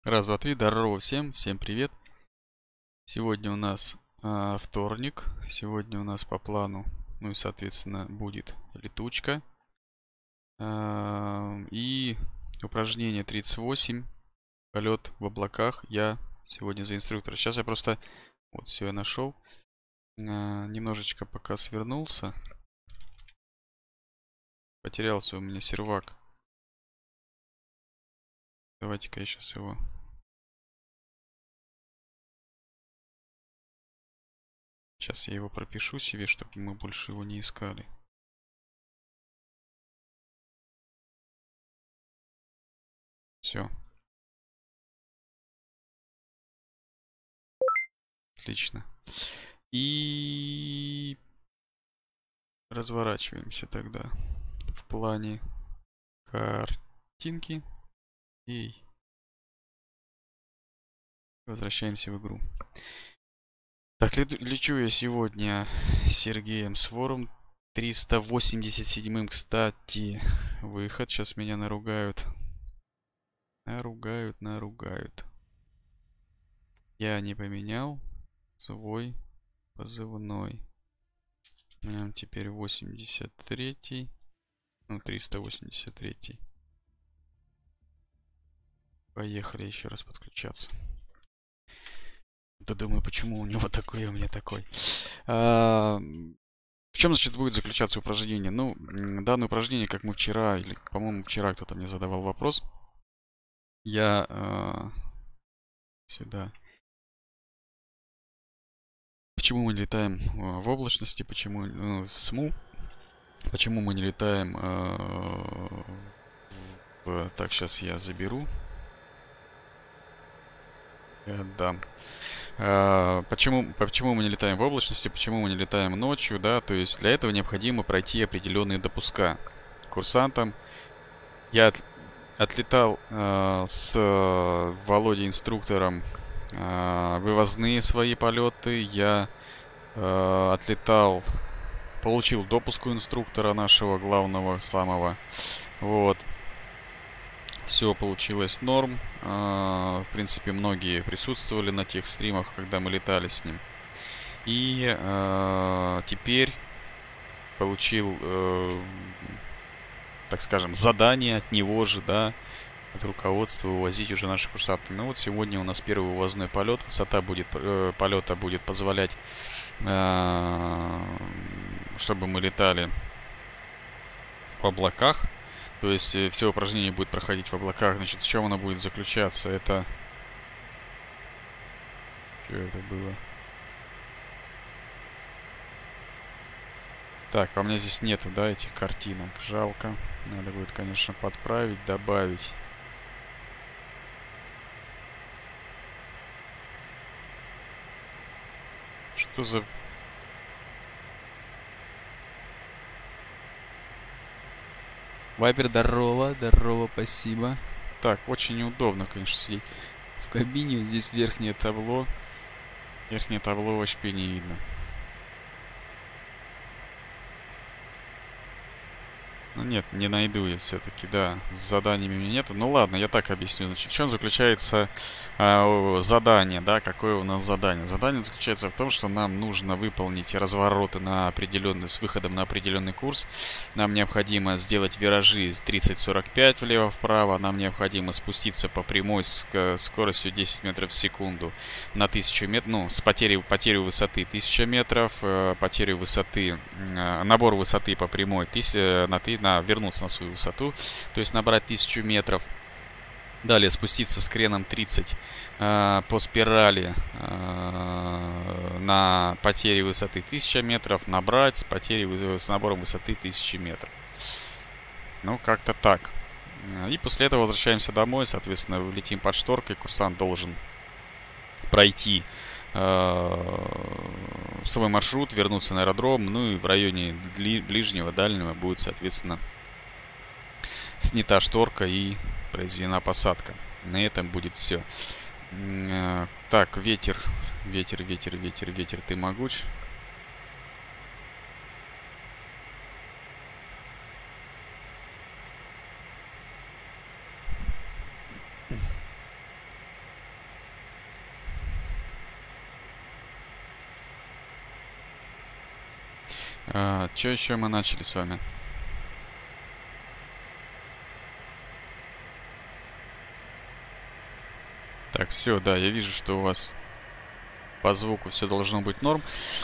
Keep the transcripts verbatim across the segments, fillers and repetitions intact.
Раз, два, три. Здорово всем. Всем привет. Сегодня у нас а, вторник. Сегодня у нас по плану, ну и, соответственно, будет летучка. А, и упражнение тридцать восемь. Полет в облаках. Я сегодня за инструктора. Сейчас я просто... Вот, все, я нашел. А, немножечко пока свернулся. Потерялся у меня сервак. Давайте-ка я сейчас его... Сейчас я его пропишу себе, чтобы мы больше его не искали. Все. Отлично. И разворачиваемся тогда в плане картинки и возвращаемся в игру. Так, лечу я сегодня с Сергеем Свором. триста восемьдесят седьмым, кстати, выход. Сейчас меня наругают. Наругают, наругают. Я не поменял свой позывной. У меня теперь восемьдесят третий. Ну, триста восемьдесят третий. Поехали еще раз подключаться. То думаю, почему у него такой, а у меня такой. А, в чем, значит, будет заключаться упражнение? Ну, данное упражнение, как мы вчера, или, по-моему, вчера кто-то мне задавал вопрос. Я а, сюда. Почему мы не летаем в облачности? Почему ну, в СМУ? Почему мы не летаем а, в... Так, сейчас я заберу. Я дам. Uh, почему, почему мы не летаем в облачности, почему мы не летаем ночью, да, то есть для этого необходимо пройти определенные допуска курсантам. Я от, отлетал uh, с Володей инструктором uh, вывозные свои полеты, я uh, отлетал, получил допуск у инструктора нашего главного, самого, вот. Все получилось норм. В принципе, многие присутствовали на тех стримах, когда мы летали с ним. И э, теперь получил, э, так скажем, задание от него же, да, от руководства увозить уже наших курсантов. Ну вот сегодня у нас первый вывозной полет. Высота будет, э, полета будет позволять, э, чтобы мы летали в облаках. То есть все упражнение будет проходить в облаках. Значит, в чем оно будет заключаться? Это... Что это было? Так, а у меня здесь нету, да, этих картинок. Жалко. Надо будет, конечно, подправить, добавить. Что за... Вайпер, здорово, здорово, спасибо. Так, очень неудобно, конечно, сидеть в кабине. Вот здесь верхнее табло. Верхнее табло вообще не видно. Ну нет, не найду я все-таки, да. С заданиями у меня нету. Ну ладно, я так объясню. Значит, в чем заключается э, задание, да? Какое у нас задание? Задание заключается в том, что нам нужно выполнить развороты на определенный, с выходом на определенный курс. Нам необходимо сделать виражи тридцать сорок пять влево-вправо. Нам необходимо спуститься по прямой с скоростью десять метров в секунду на тысячу метров. Ну, с потерей, потерей высоты тысяча метров. Э, потерю высоты, э, набор высоты по прямой тысяча, на ты на вернуться на свою высоту, то есть набрать тысячу метров. Далее спуститься с креном тридцать э, по спирали э, на потери высоты тысяча метров, набрать с, потери, с набором высоты тысячи метров. Ну, как-то так. И после этого возвращаемся домой, соответственно, летим под шторкой. Курсант должен пройти э, свой маршрут, вернуться на аэродром, ну и в районе ближнего, дальнего будет, соответственно, снята шторка и произведена посадка. На этом будет все. Так, ветер, ветер, ветер, ветер, ветер, ты могуч. А, что еще мы начали с вами? Так, все, да, я вижу, что у вас по звуку все должно быть норм.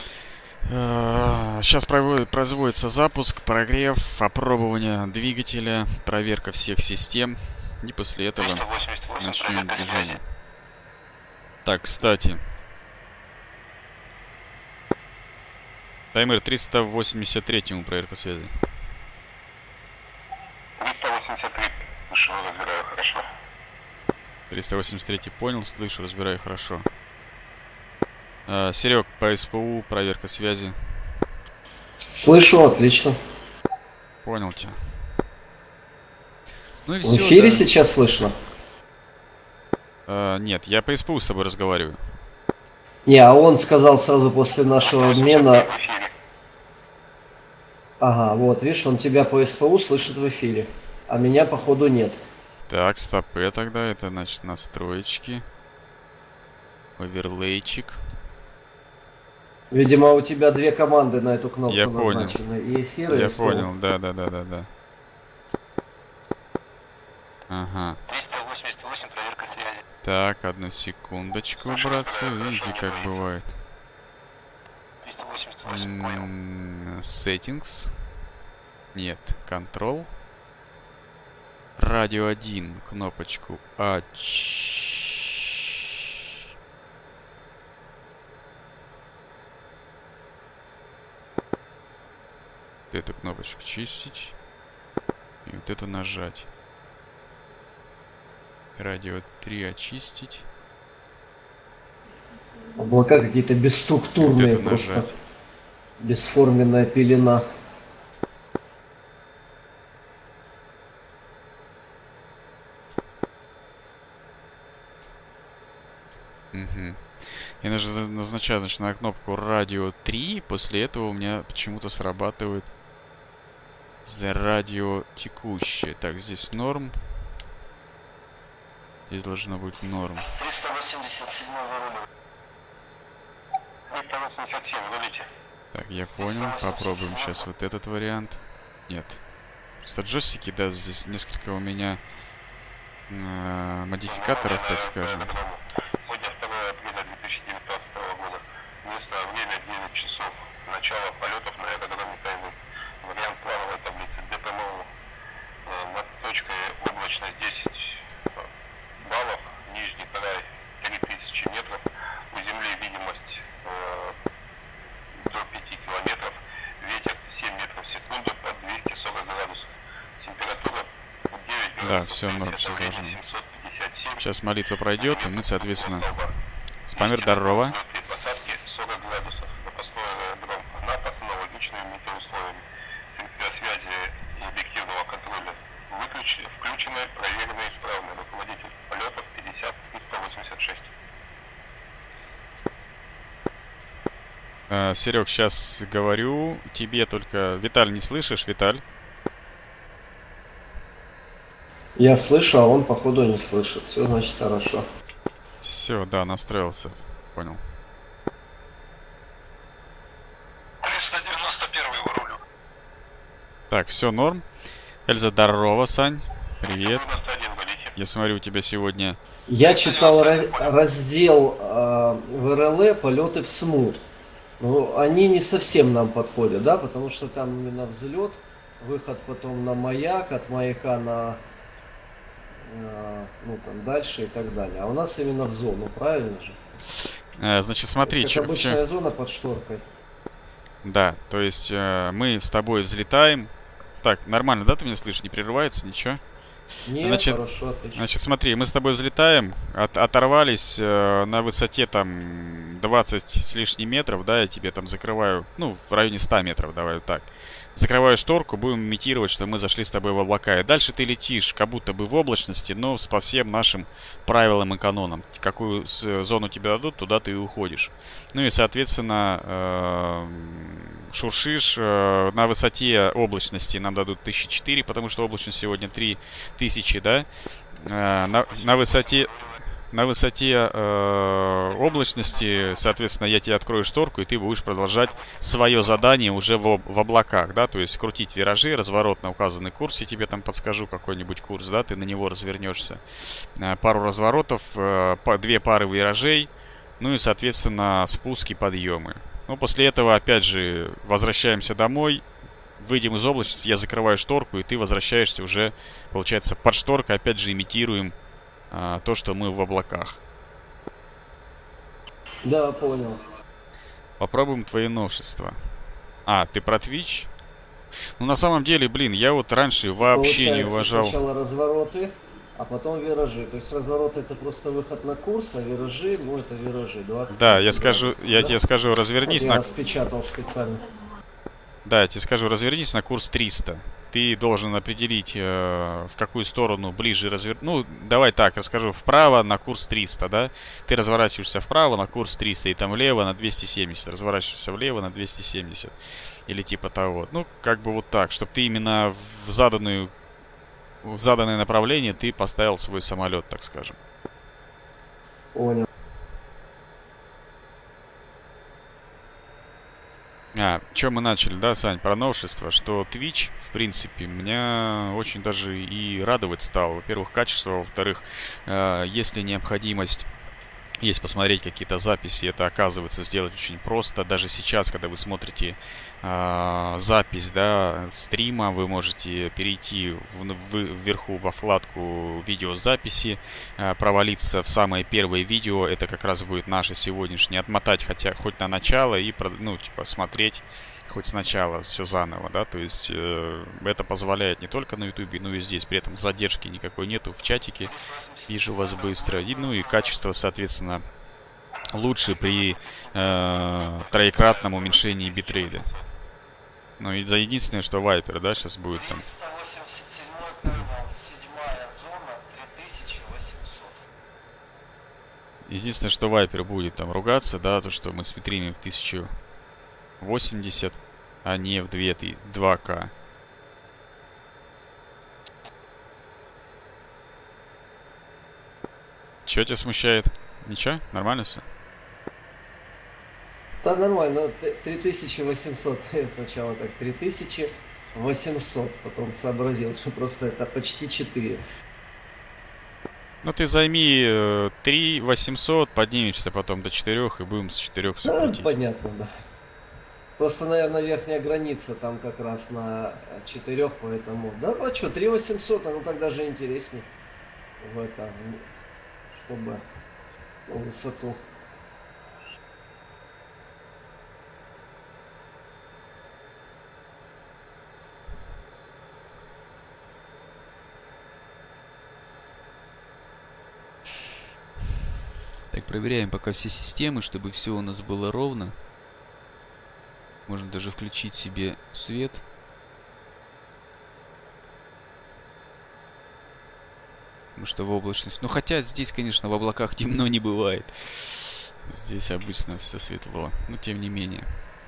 Сейчас производится запуск, прогрев, опробование двигателя, проверка всех систем. И после этого начнем движение. Так, кстати. Таймер триста восемьдесят три проверка связи. триста восемьдесят три. Слышу, разбираю хорошо. триста восемьдесят три понял, слышу, разбираю хорошо. А, Серег, по СПУ, проверка связи. Слышу, отлично. Понял тебя. Ну и В все, эфире да. сейчас слышно? А, нет, я по СПУ с тобой разговариваю. Не, а он сказал сразу после нашего обмена... В эфире. Ага, вот, видишь, он тебя по СПУ слышит в эфире, а меня, походу, нет. Так, стопы тогда, это, значит, настроечки. Оверлейчик. Видимо, у тебя две команды на эту кнопку Я понял. назначены. И эфир, и Я СПУ. понял, да-да-да-да-да. Ага. триста восемьдесят восемь, проверка связи. Так, одну секундочку, братцы. Видите, как бывает. триста восемьдесят восемь, понял. М, Settings. Нет, Control. Радио один, кнопочку А. Эту кнопочку чистить. И вот эту нажать. Радио три очистить. Облака какие-то бесструктурные, Вот это просто нажать. бесформенная пелена. Угу. Я наж- назначаю, значит, на кнопку радио три. После этого у меня почему-то срабатывает за радио текущее. Так, здесь норм. Здесь должно быть норм. триста восемьдесят семь, вырулил. триста восемьдесят семь, рулите. Так, я понял. Попробуем сейчас вот этот вариант. Нет. Просто джойстики, да, здесь несколько у меня э, модификаторов, так скажем. Сегодня второе апреля две тысячи девятнадцатого года. Место, время девять часов. Начало полетов на аэродроме Тайвань. Вариант плановой таблицы ДПМО. Э, Над точкой облачность десять баллов. Нижний край три тысячи метров. У земли видимость э, до пяти километров. Ветер семь метров в секунду под двести сорок градусов. Температура девять градусов. Да, все норм, сейчас должно. Сейчас молитва пройдет, и мы, соответственно... Спамер, здорово. Посадки сорок градусов. Запасной аэродром Анапа с аналогичными метеоусловиями. Функция связи и объективного контроля выключены, включены, проверены, исправны. Руководитель полетов пятьдесят триста восемьдесят шесть. Э, Серег, сейчас говорю тебе только... Виталь, не слышишь, Виталь? Я слышу, а он, походу, не слышит. Все, значит, хорошо. Все, да, настроился. Понял. триста девяносто один вырулю. Так, все норм. Эльза, здорово, Сань. Привет. девяносто один валите. Я смотрю, у тебя сегодня... Я читал раз- раздел э, в РЛЭ «Полеты в СМУ». Ну, они не совсем нам подходят, да, потому что там именно взлет, выход потом на маяк, от маяка на, э, ну, там, дальше и так далее. А у нас именно в зону, правильно же? Э, значит, смотри, Это чё- обычная чё- зона под шторкой. Да, то есть э, мы с тобой взлетаем. Так, нормально, да, ты меня слышишь? Не прерывается, ничего? Нет, Значит, хорошо, отлично. Значит, смотри, мы с тобой взлетаем, от- оторвались э, на высоте там двадцать с лишним метров, да, я тебе там закрываю, ну, в районе ста метров, давай вот так. Закрываю шторку, будем имитировать, что мы зашли с тобой в облака. И дальше ты летишь, как будто бы в облачности, но с- по всем нашим правилам и канонам. Какую с- зону тебе дадут, туда ты и уходишь. Ну и, соответственно, э, шуршишь э, на высоте облачности нам дадут тысяча четыре, потому что облачность сегодня три тысячи, да? Э, на, на высоте... на высоте э, облачности, соответственно, я тебе открою шторку, и ты будешь продолжать свое задание уже в, об- в облаках, да, то есть крутить виражи, разворот на указанный курс, я тебе там подскажу какой-нибудь курс, да, ты на него развернешься. Э, пару разворотов, э, по, две пары виражей, ну и, соответственно, спуски, подъемы. Ну, после этого, опять же, возвращаемся домой, выйдем из облачности, я закрываю шторку, и ты возвращаешься уже, получается, под шторкой, опять же, имитируем а, то, что мы в облаках. Да, понял. Попробуем твои новшества. А, ты про Twitch? Ну, на самом деле, блин, я вот раньше вообще не Получается, уважал... сначала развороты, а потом виражи. То есть развороты это просто выход на курс, а виражи, ну это виражи. двадцать Да, я скажу, градусов, я да? тебе скажу, развернись Я на... распечатал специально. Да, я тебе скажу, развернись на курс триста. Ты должен определить, э, в какую сторону ближе развер... Ну, давай так, расскажу. Вправо на курс триста, да? Ты разворачиваешься вправо на курс триста, и там влево на двести семьдесят. Разворачиваешься влево на двести семьдесят. Или типа того. Ну, как бы вот так, чтобы ты именно в заданную... в заданное направление ты поставил свой самолет, так скажем. Понял. А, что мы начали, да, Сань, про новшество, что Twitch, в принципе, меня очень даже и радовать стал. Во-первых, качество, во-вторых, э, если необходимость есть посмотреть какие-то записи, это оказывается сделать очень просто. Даже сейчас, когда вы смотрите э, запись, да, стрима, вы можете перейти в, в, вверху во вкладку видеозаписи, э, провалиться в самое первое видео, это как раз будет наше сегодняшнее, отмотать хотя хоть на начало и, ну, типа, смотреть хоть сначала все заново, да, то есть э, это позволяет не только на ютубе, но и здесь, при этом задержки никакой нету в чатике, вижу вас быстро, и, ну и качество, соответственно, лучше при э, троекратном уменьшении битрейта. Ну и за единственное, что Viper, да, сейчас будет там. Единственное, что Viper будет там ругаться, да, то, что мы стримим в тысячу восемьдесят, а не в два ка. Чё тебя смущает? Ничего? Нормально все? Да, нормально. три тысячи восемьсот. Я сначала так, три тысячи восемьсот. Потом сообразил, что просто это почти четыре. Ну ты займи э, три восемьсот, поднимешься потом до четырёх и будем с четырёх все Да, крутить. понятно, да. Просто, наверное, верхняя граница там как раз на четырёх, поэтому... Да, а что, три восемьсот, оно так даже интереснее в это, чтобы на высоту. Так, проверяем пока все системы, чтобы все у нас было ровно. Можно даже включить себе свет. Потому что в облачность... Ну, хотя здесь, конечно, в облаках темно не бывает. Здесь обычно все светло. Но тем не менее.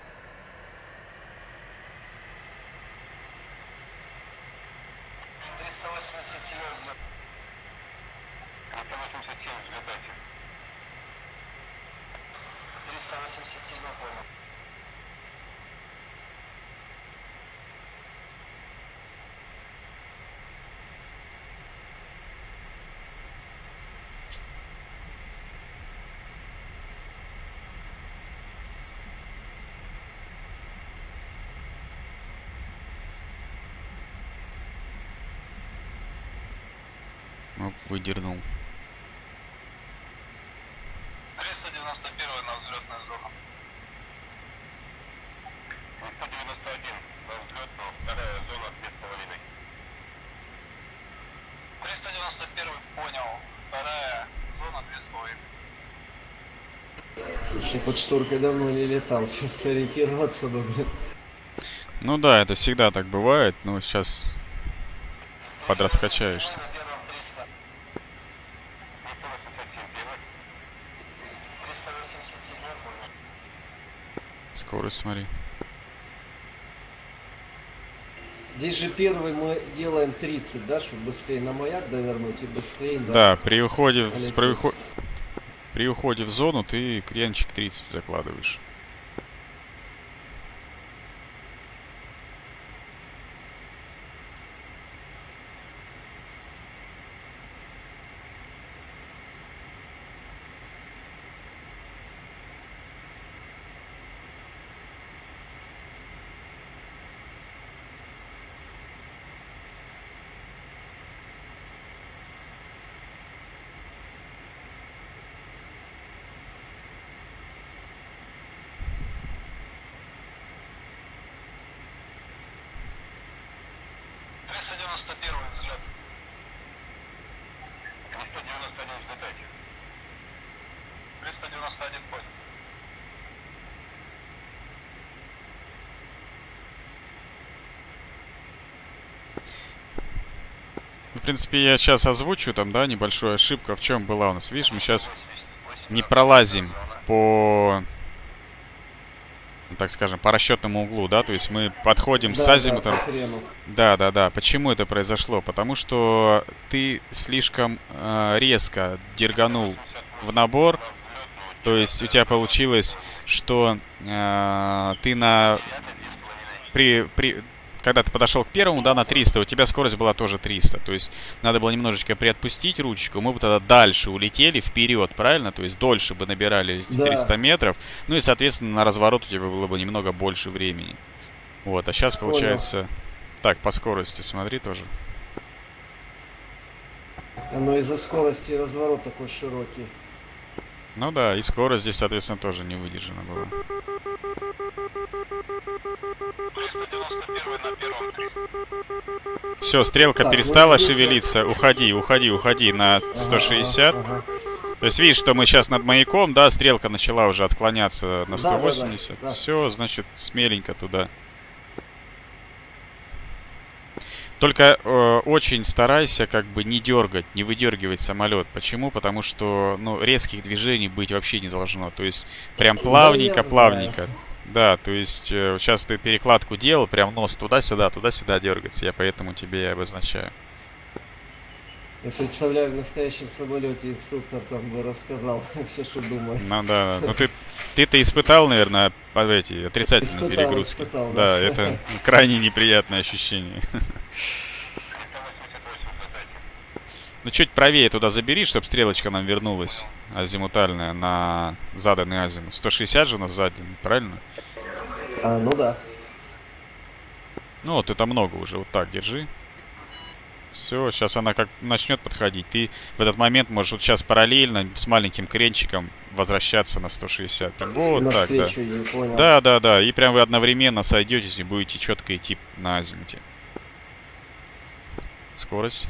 Оп, выдернул. триста девяносто один на взлетную зону. сто девяносто один на взлетную, вторая зона две с половиной. триста девяносто один понял, вторая зона две с половиной. Слушай, под шторкой давно не летал, сейчас сориентироваться, ну, блин. Ну да, это всегда так бывает, но сейчас подраскачаешься. Скорость смотри. Здесь же первый мы делаем тридцать, да, чтобы быстрее на маяк довернуть и быстрее... Да, при уходе, с- при, ухо- при уходе в зону ты кренчик тридцать закладываешь. триста девяносто один взлет. триста девяносто один взлетайте. триста девяносто один понял. В принципе, я сейчас озвучу там, да, небольшую ошибку. В чем была у нас? Видишь, мы сейчас не пролазим по, ну, так скажем, по расчетному углу, да, то есть мы подходим Да, с да, азимутом. по хрену. Да, да, да. Почему это произошло? Потому что ты слишком э, резко дерганул в набор. То есть у тебя получилось, что э, ты на при, при когда ты подошел к первому, да, на триста, у тебя скорость была тоже триста. То есть надо было немножечко приотпустить ручку. Мы бы тогда дальше улетели вперед, правильно? То есть дольше бы набирали эти Да. триста метров. Ну и, соответственно, на разворот у тебя было бы немного больше времени. Вот, а сейчас Понял. получается... Так, по скорости смотри тоже. Но из-за скорости разворот такой широкий. Ну да, и скорость здесь, соответственно, тоже не выдержана была. триста девяносто один на первом триста. Все, стрелка Так, ну перестала здесь я- шевелиться. Уходи, уходи, уходи на сто шестьдесят. Ага, ага. То есть видишь, что мы сейчас над маяком, да, стрелка начала уже отклоняться на Да, сто да, да, восемьдесят. да. Все, значит, смеленько туда. Только э, очень старайся как бы не дергать, не выдергивать самолет. Почему? Потому что, ну, резких движений быть вообще не должно. То есть прям плавненько, я знаю. плавненько. Да, то есть э, сейчас ты перекладку делал, прям нос туда-сюда, туда-сюда дергаться. Я поэтому тебе и обозначаю. Я представляю, в настоящем самолете инструктор там бы рассказал все, что думает. Ну да, ну ты, ты-то испытал, наверное, по- эти отрицательные Испытал, перегрузки. испытал, Да, да. это крайне неприятное ощущение. триста восемьдесят восемь взлетайте. Ну чуть правее туда забери, чтобы стрелочка нам вернулась азимутальная на заданный азимут. сто шестьдесят же у нас задан, правильно? А, ну да. Ну вот это много уже, вот так держи. Все, сейчас она как начнет подходить. Ты в этот момент можешь вот сейчас параллельно с маленьким кренчиком возвращаться на сто шестьдесят. Прям вот так, да. Навстречу ей, понял. Да, да, да. И прям вы одновременно сойдетесь и будете четко идти на азимуте. Скорость.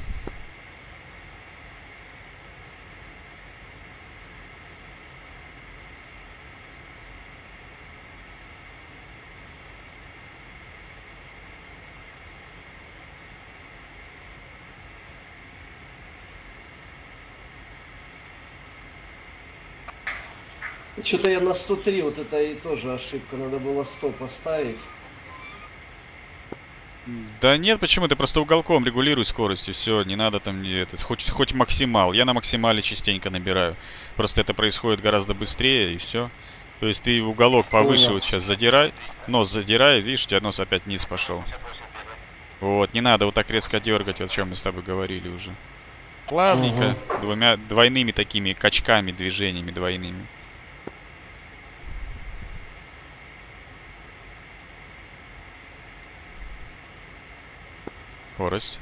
Что-то я на сто три, вот это и тоже ошибка. Надо было сто поставить. Да нет, почему? Ты просто уголком регулируй скорость, и все, не надо там не этот, хоть, хоть максимал. Я на максимале частенько набираю. Просто это происходит гораздо быстрее, и все. То есть ты уголок повыше Понял. вот сейчас задирай, нос задирай, видишь, у тебя нос опять вниз пошел. Вот, не надо вот так резко дергать, о чем мы с тобой говорили уже. Плавненько, двумя, двойными такими качками, движениями двойными. Скорость.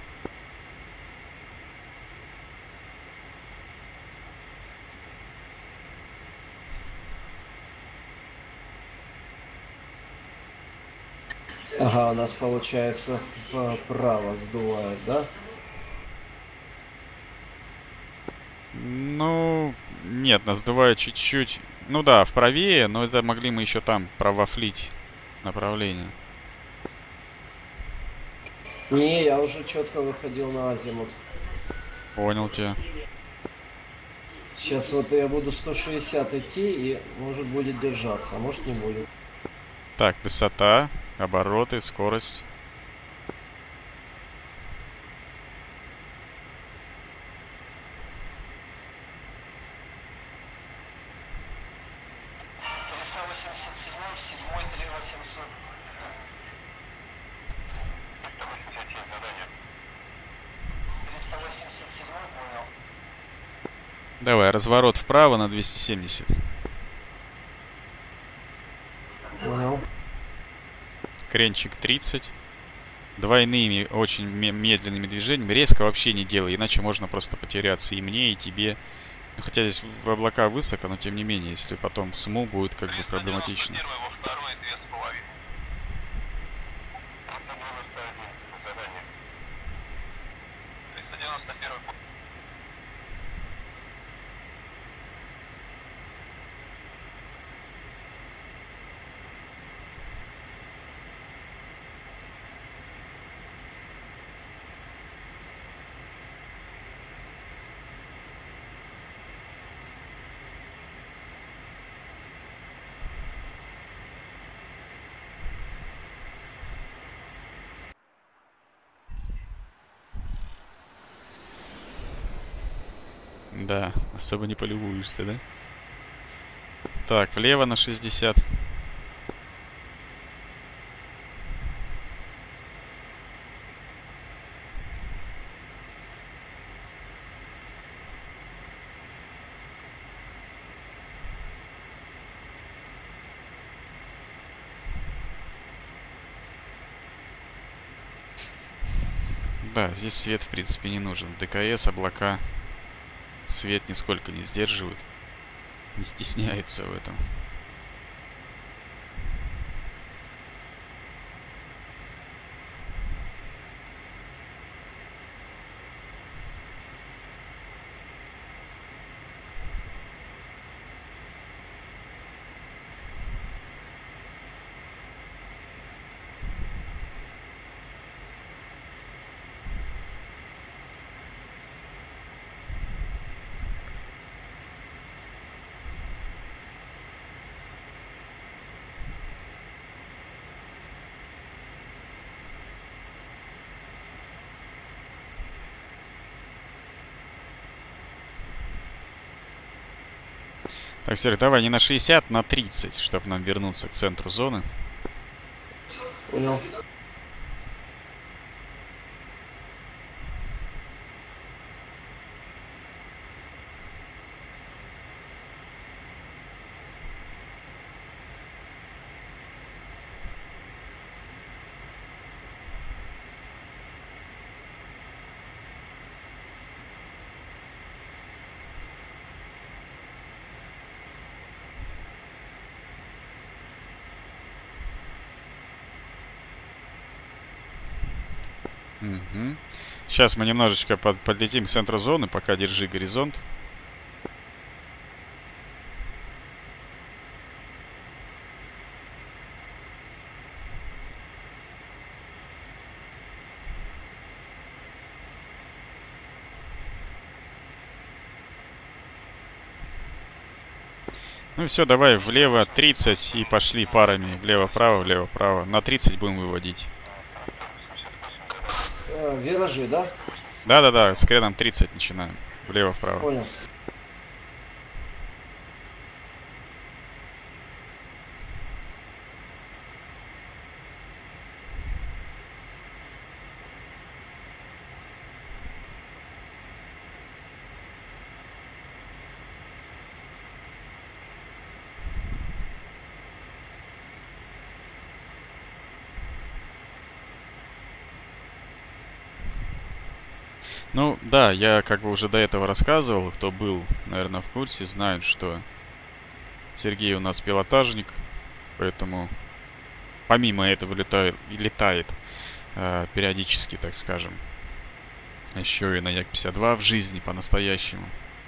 Ага, у нас получается вправо сдувает, да? Ну, нет, нас сдувает чуть-чуть. Ну да, вправее, но это могли мы еще там провафлить направление. Не, я уже четко выходил на азимут. Понял тебя. Сейчас вот я буду сто шестьдесят идти и может будет держаться, а может не будет. Так, высота, обороты, скорость. Давай, разворот вправо на двести семьдесят. Понял. Кренчик тридцать. Двойными, очень медленными движениями. Резко вообще не делай, иначе можно просто потеряться и мне, и тебе. Ну, хотя здесь в облака высоко, но тем не менее, если потом в СМУ будет как бы проблематично. Да, особо не полюбуешься, да? Так, влево на шестьдесят. Да, здесь свет, в принципе, не нужен. ДКС, облака. Свет нисколько не сдерживают. Не стесняются в этом. Так, Серый, давай не на шестьдесят, на тридцать, чтобы нам вернуться к центру зоны. Понял. Угу. Сейчас мы немножечко под, подлетим к центру зоны, пока держи горизонт. Ну все, давай влево тридцать и пошли парами. Влево-право, влево-право. На тридцать будем выводить. Э, виражи, да? Да-да-да, с креном тридцать начинаем. Влево-вправо. Понял. Ну, да, я как бы уже до этого рассказывал, кто был, наверное, в курсе, знают, что Сергей у нас пилотажник, поэтому помимо этого летает, летает э, периодически, так скажем, еще и на Як пятьдесят два в жизни по-настоящему.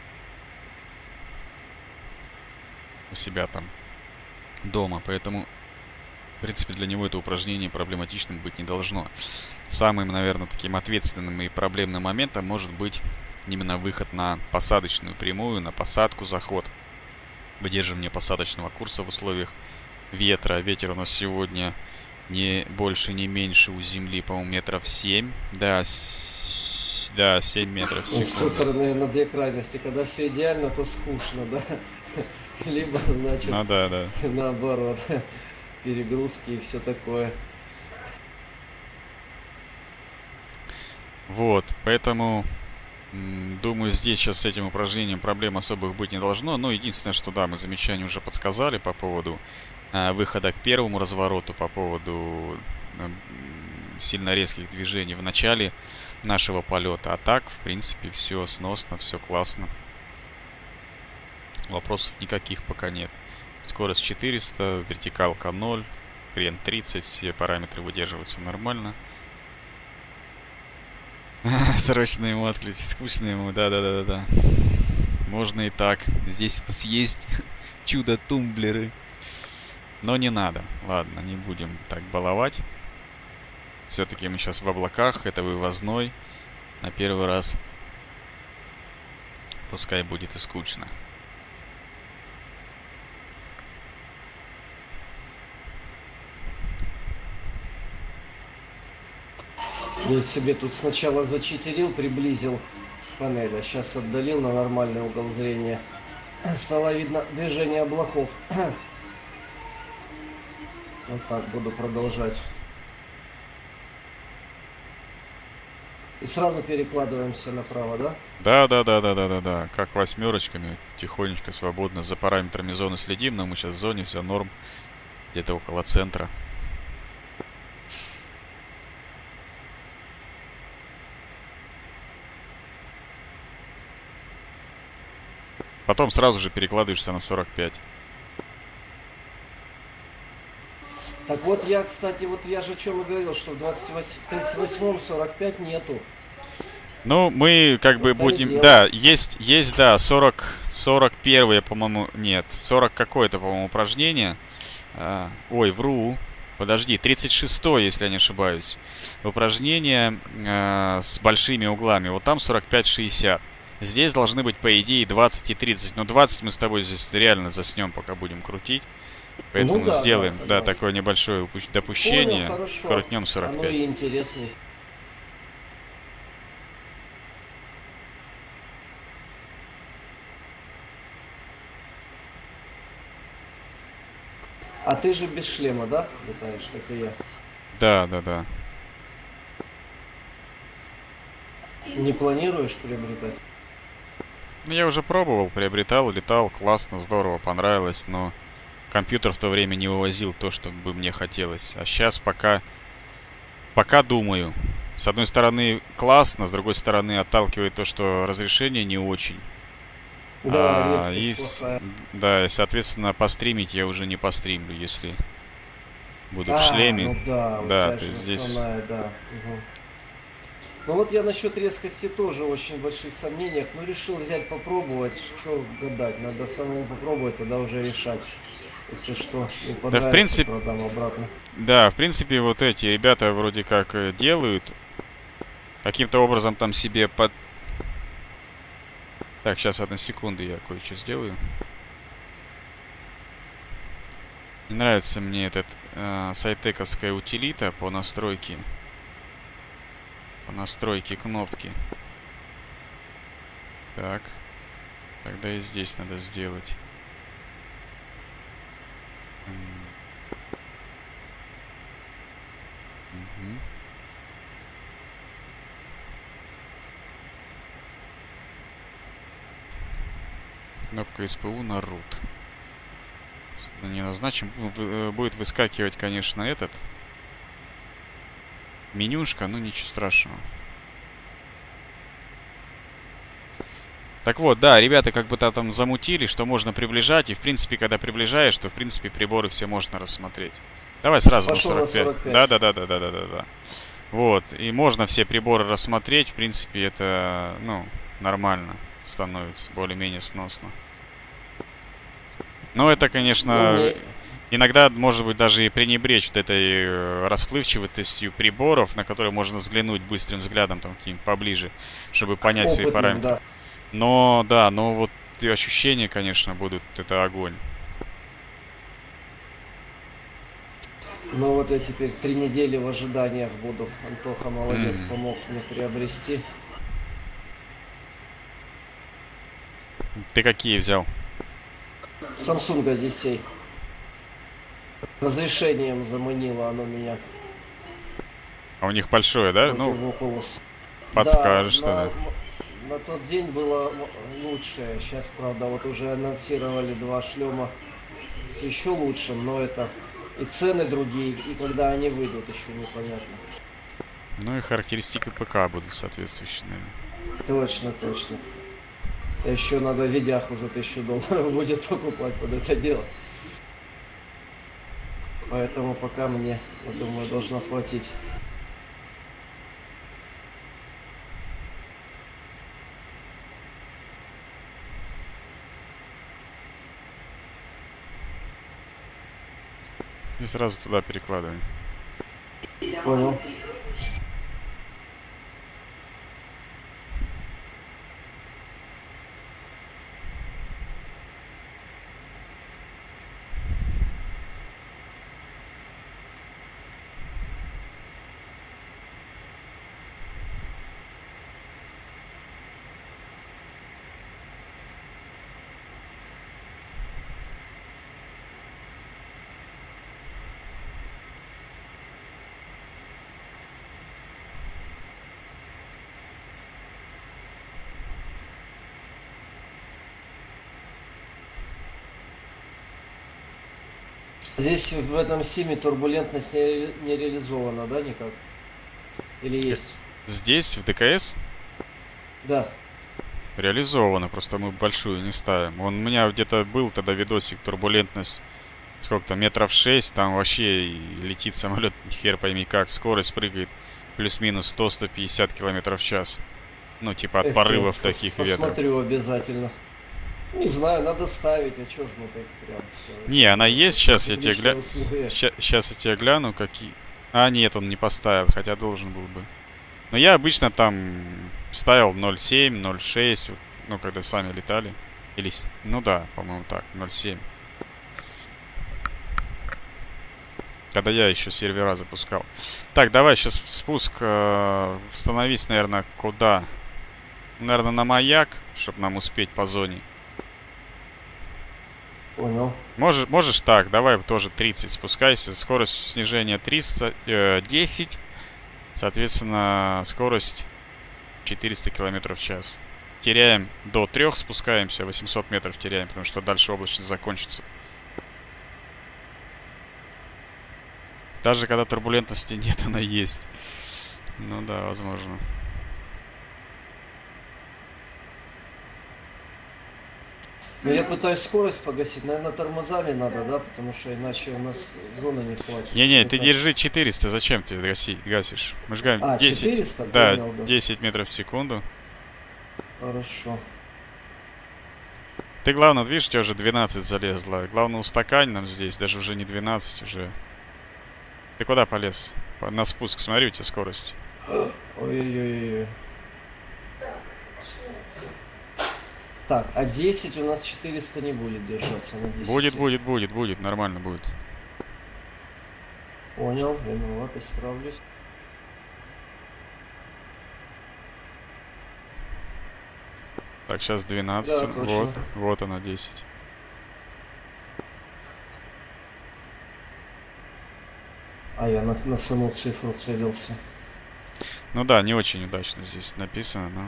У себя там дома, поэтому, в принципе, для него это упражнение проблематичным быть не должно. Самым, наверное, таким ответственным и проблемным моментом может быть именно выход на посадочную прямую, на посадку, заход. Выдерживание посадочного курса в условиях ветра. Ветер у нас сегодня не больше, не меньше у земли, по-моему, метров семь. Да, с... да, семь метров в секунду. Инструктор, наверное, две крайности. Когда все идеально, то скучно, да? Либо, значит, ну, да, да. наоборот, перегрузки и все такое. Вот, поэтому М, Думаю, здесь сейчас с этим упражнением проблем особых быть не должно. Но единственное, что да, мы замечания уже подсказали по поводу э, выхода к первому развороту, по поводу э, м, сильно резких движений в начале нашего полета. А так, в принципе, все сносно, все классно. Вопросов никаких пока нет. Скорость четыреста, вертикалка ноль, крен тридцать, все параметры выдерживаются нормально. Срочно ему отключить, скучно ему, да-да-да-да. Можно и так. Здесь у нас есть чудо-тумблеры. Но не надо. Ладно, не будем так баловать. Все-таки мы сейчас в облаках, это вывозной. На первый раз пускай будет и скучно. Я себе тут сначала зачитерил, приблизил панель, а сейчас отдалил на нормальный угол зрения. Стало видно движение облаков. Вот так буду продолжать. И сразу перекладываемся направо, да? Да, да, да, да, да, да, да. Как восьмерочками, тихонечко, свободно. За параметрами зоны следим, но мы сейчас в зоне, все норм. Где-то около центра. Потом сразу же перекладываешься на сорок пять. Так вот я, кстати, вот я же о чем и говорил, что в двадцать восьмом, тридцать восьмом сорок пять нету. Ну, мы как бы Это будем... дело. Да, есть, есть, да, сорок, сорок первое, по-моему, нет, сорок какое-то, по-моему, упражнение. А, ой, вру. Подожди, тридцать шестое, если я не ошибаюсь. Упражнение а, с большими углами. Вот там сорок пять шестьдесят. Здесь должны быть, по идее, двадцать и тридцать. Но двадцать мы с тобой здесь реально заснем, пока будем крутить. Поэтому Ну да, сделаем, да, да, согласен. такое небольшое упу- допущение. Понял, хорошо. Крутнем сорок Оно пять. и интересней. А ты же без шлема, да, летаешь, как и я? Да, да, да. Не планируешь приобретать? Ну, я уже пробовал, приобретал, летал, классно, здорово, понравилось, но компьютер в то время не вывозил то, что бы мне хотелось. А сейчас пока, пока думаю. С одной стороны классно, с другой стороны отталкивает то, что разрешение не очень. Да, А, и, резкость с- плохая. да, и, соответственно, постримить я уже не постримлю, если буду в А, шлеме. ну да, у Да, тебя то же есть здесь... основная, да. Мгм. Ну вот я насчет резкости тоже очень больших сомнениях, но решил взять попробовать, что гадать, надо самому попробовать, тогда уже решать. Если что, не понравится, принципе- продам обратно. Да, в принципе, вот эти ребята вроде как э, делают. Каким-то образом там себе под... Так, сейчас, одну секунду, я кое-что сделаю. Не нравится мне этот э, сайтековская утилита по настройке. По настройке кнопки. Так. Тогда и здесь надо сделать. М. Мгм. Кнопка эс пэ у на root. Не назначим. В- э, будет выскакивать, конечно, этот. Менюшка, ну ничего страшного. Так вот, да, ребята как бы там замутили, что можно приближать. И в принципе, когда приближаешь, то в принципе приборы все можно рассмотреть. Давай сразу Пошел на на сорок пять. сорок пять. Да, да, да, да, да, да, да, да. Вот. И можно все приборы рассмотреть. В принципе, это, ну, нормально становится, более-менее сносно. Но это, конечно, Ну, мне- иногда, может быть, даже и пренебречь вот этой э, расплывчатостью приборов, на которые можно взглянуть быстрым взглядом, там, каким-то поближе, чтобы понять свои опытным, параметры. да. Но, да, но вот и ощущения, конечно, будут, это огонь. Ну вот я теперь три недели в ожиданиях буду. Антоха молодец, М. помог мне приобрести. Ты какие взял? Samsung Odyssey. Разрешением заманило оно меня. А у них большое, да? против Ну, Oculus. подскажешь Да, на, тогда. на тот день было лучше. Сейчас, правда, вот уже анонсировали два шлема с еще лучшим, но это и цены другие, и когда они выйдут, еще непонятно. Ну и характеристики ПК будут соответствующие, наверное. Точно, точно. Еще надо видяху за тысячу долларов будет покупать под это дело. Поэтому пока мне, я думаю, должно хватить. И сразу туда перекладываем. Понял. Здесь в этом симе турбулентность не, не реализована, да, никак? Или есть? Здесь, в ДКС, Да. реализовано, просто мы большую не ставим. Он, у меня где-то был тогда видосик, турбулентность, сколько-то, метров шесть, там вообще летит самолет, хер пойми как, скорость прыгает плюс-минус сто — сто пятьдесят километров в час. Ну, типа от Эх, порывов пос- таких ветров. Посмотрю обязательно. Не знаю, надо ставить, а чё ж мы так прям всё? Не, она есть, сейчас я тебе Публичные гляну. условия. Сейчас я тебе гляну, какие... А, нет, он не поставил, хотя должен был бы. Но я обычно там ставил ноль семь, ноль шесть, вот, ну, когда сами летали. Или, с- ну да, по-моему, так, ноль семь. Когда я еще сервера запускал. Так, давай сейчас спуск. э, Становись, наверное, куда? Наверное, на маяк, чтобы нам успеть по зоне. Понял. Можешь, можешь так, давай тоже тридцать спускайся. Скорость снижения триста, э, десять. Соответственно, скорость четыреста километров в час. Теряем до трех, спускаемся, восемьсот метров теряем, потому что дальше облачность закончится. Даже когда турбулентности нет, она есть. Ну да, возможно. Ну, я пытаюсь скорость погасить. Наверное, тормозами надо, да? Потому что иначе у нас зоны не хватит. Не-не, Ну, ты так. держи четыреста, зачем ты гаси- гасишь? Мы жгаем А, десять. четыреста? Да, Понял, да. десять метров в секунду. Хорошо. Ты, главное, видишь, у тебя уже двенадцать залезло. Главное, устакань нам здесь, даже уже не двенадцать уже. Ты куда полез? По- На спуск, смотри, у тебя скорость. Ой-ой-ой. Так, а десять у нас четыреста не будет держаться на десять. Будет, будет, будет, будет, нормально будет. Понял, виноват, исправлюсь. Так, сейчас двенадцать. Да, вот, точно. вот она, десять. А я на, на саму цифру целился. Ну да, не очень удачно здесь написано, но...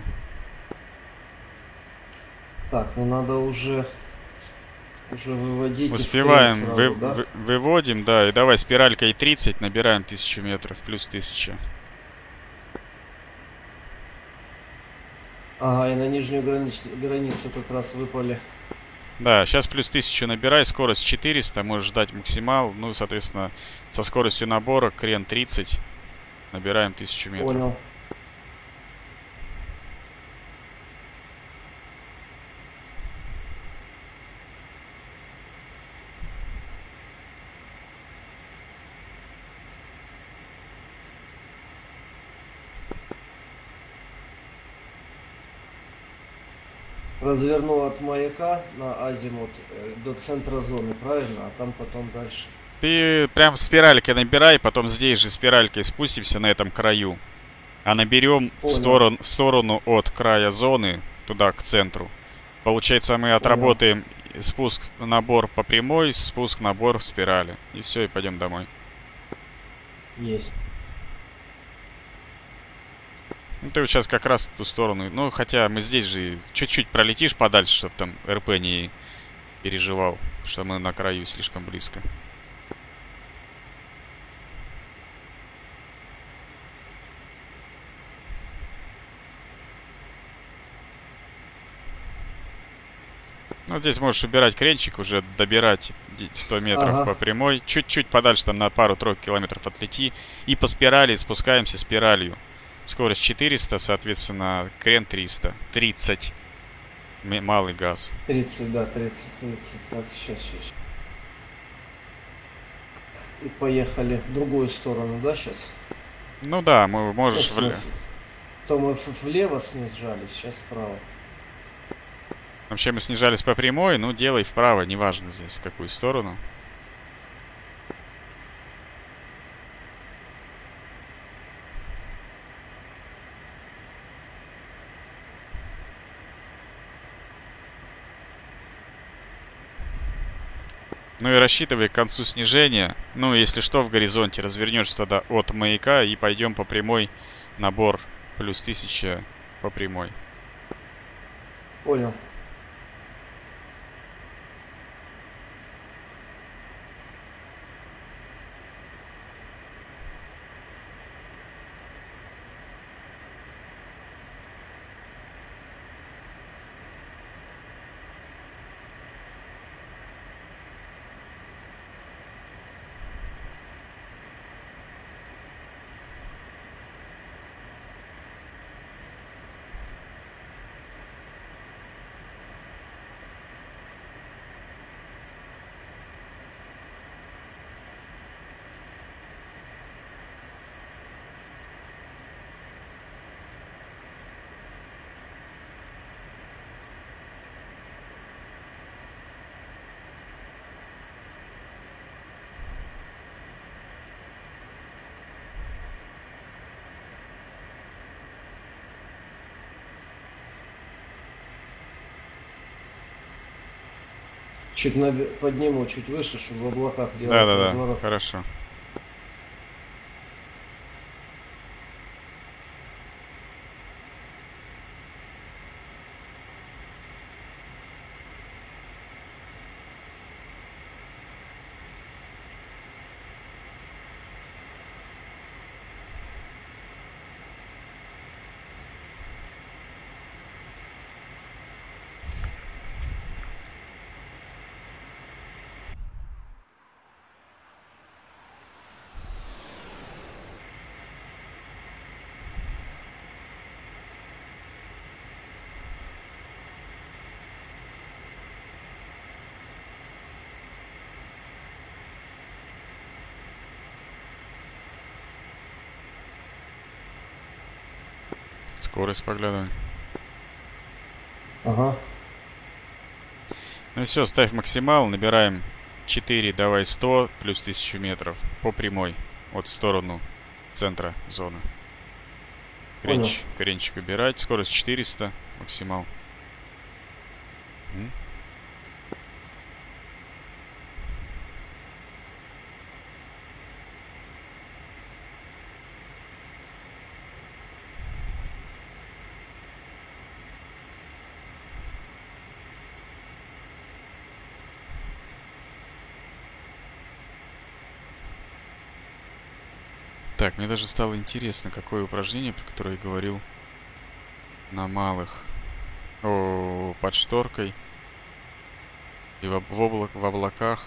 Так, ну надо уже уже выводить. и в Успеваем, плей вы- сразу, да? вы- выводим, да, и давай спиралькой тридцать, набираем тысячу метров, плюс тысяча. Ага, и на нижнюю гранич- границу как раз выпали. Да, сейчас плюс тысячу набирай, скорость четыреста, можешь ждать максимал, ну, соответственно, со скоростью набора, крен тридцать, набираем тысячу метров. Понял. Разверну от маяка на азимут э, до центра зоны, правильно? А там потом дальше. Ты прям спиралькой набирай, потом здесь же спиралькой спустимся на этом краю. А наберем в Понял. сторону, в сторону от края зоны, туда, к центру. Получается, мы отработаем спуск, набор по прямой, спуск, набор в спирали. И все, и пойдем домой. Есть. Ну, ты вот сейчас как раз в ту сторону. Ну, хотя мы здесь же чуть-чуть пролетишь подальше, чтобы там РП не переживал, что мы на краю слишком близко. Ну, здесь можешь убирать кренчик, уже добирать сто метров Ага. по прямой. Чуть-чуть подальше, там на пару-тройку километров отлети. И по спирали спускаемся спиралью. Скорость четыреста, соответственно, крен триста. тридцать. М- Малый газ. тридцать, да, тридцать, тридцать. Так, сейчас, сейчас. И поехали в другую сторону, да, сейчас? Ну да, мы Ну, в можешь... вля- смысле, то мы в- влево снижались, сейчас вправо. Вообще мы снижались по прямой, ну делай вправо, неважно здесь в какую сторону. Ну и рассчитывай к концу снижения. Ну, если что, в горизонте развернешься тогда от маяка и пойдем по прямой. Набор плюс тысяча по прямой. Понял. Чуть наби- подниму, чуть выше, чтобы в облаках делать Да-да-да, разворот. хорошо. Скорость поглядывай. Ага. Ну и все, ставь максимал, набираем четыре, давай сто, плюс тысячу метров по прямой. Вот в сторону центра зоны. Кренч, кренчик убирать, скорость четыреста, максимал. М? Так, мне даже стало интересно, какое упражнение, про которое я говорил на малых. О, под шторкой. И в, об- в, облак, в облаках.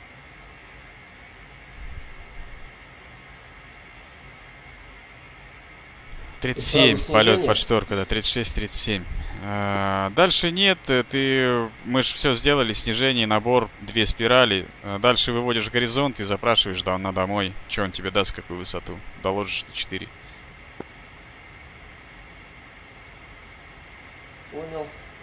тридцать семь, сразу полет снижение? под шторкой, да, тридцать шесть тридцать семь. А, дальше нет, э, ты, мы же все сделали, снижение, набор, две спирали. А дальше выводишь горизонт и запрашиваешь да, на домой, что он тебе даст, какую высоту. Доложишь на четыре. Понял.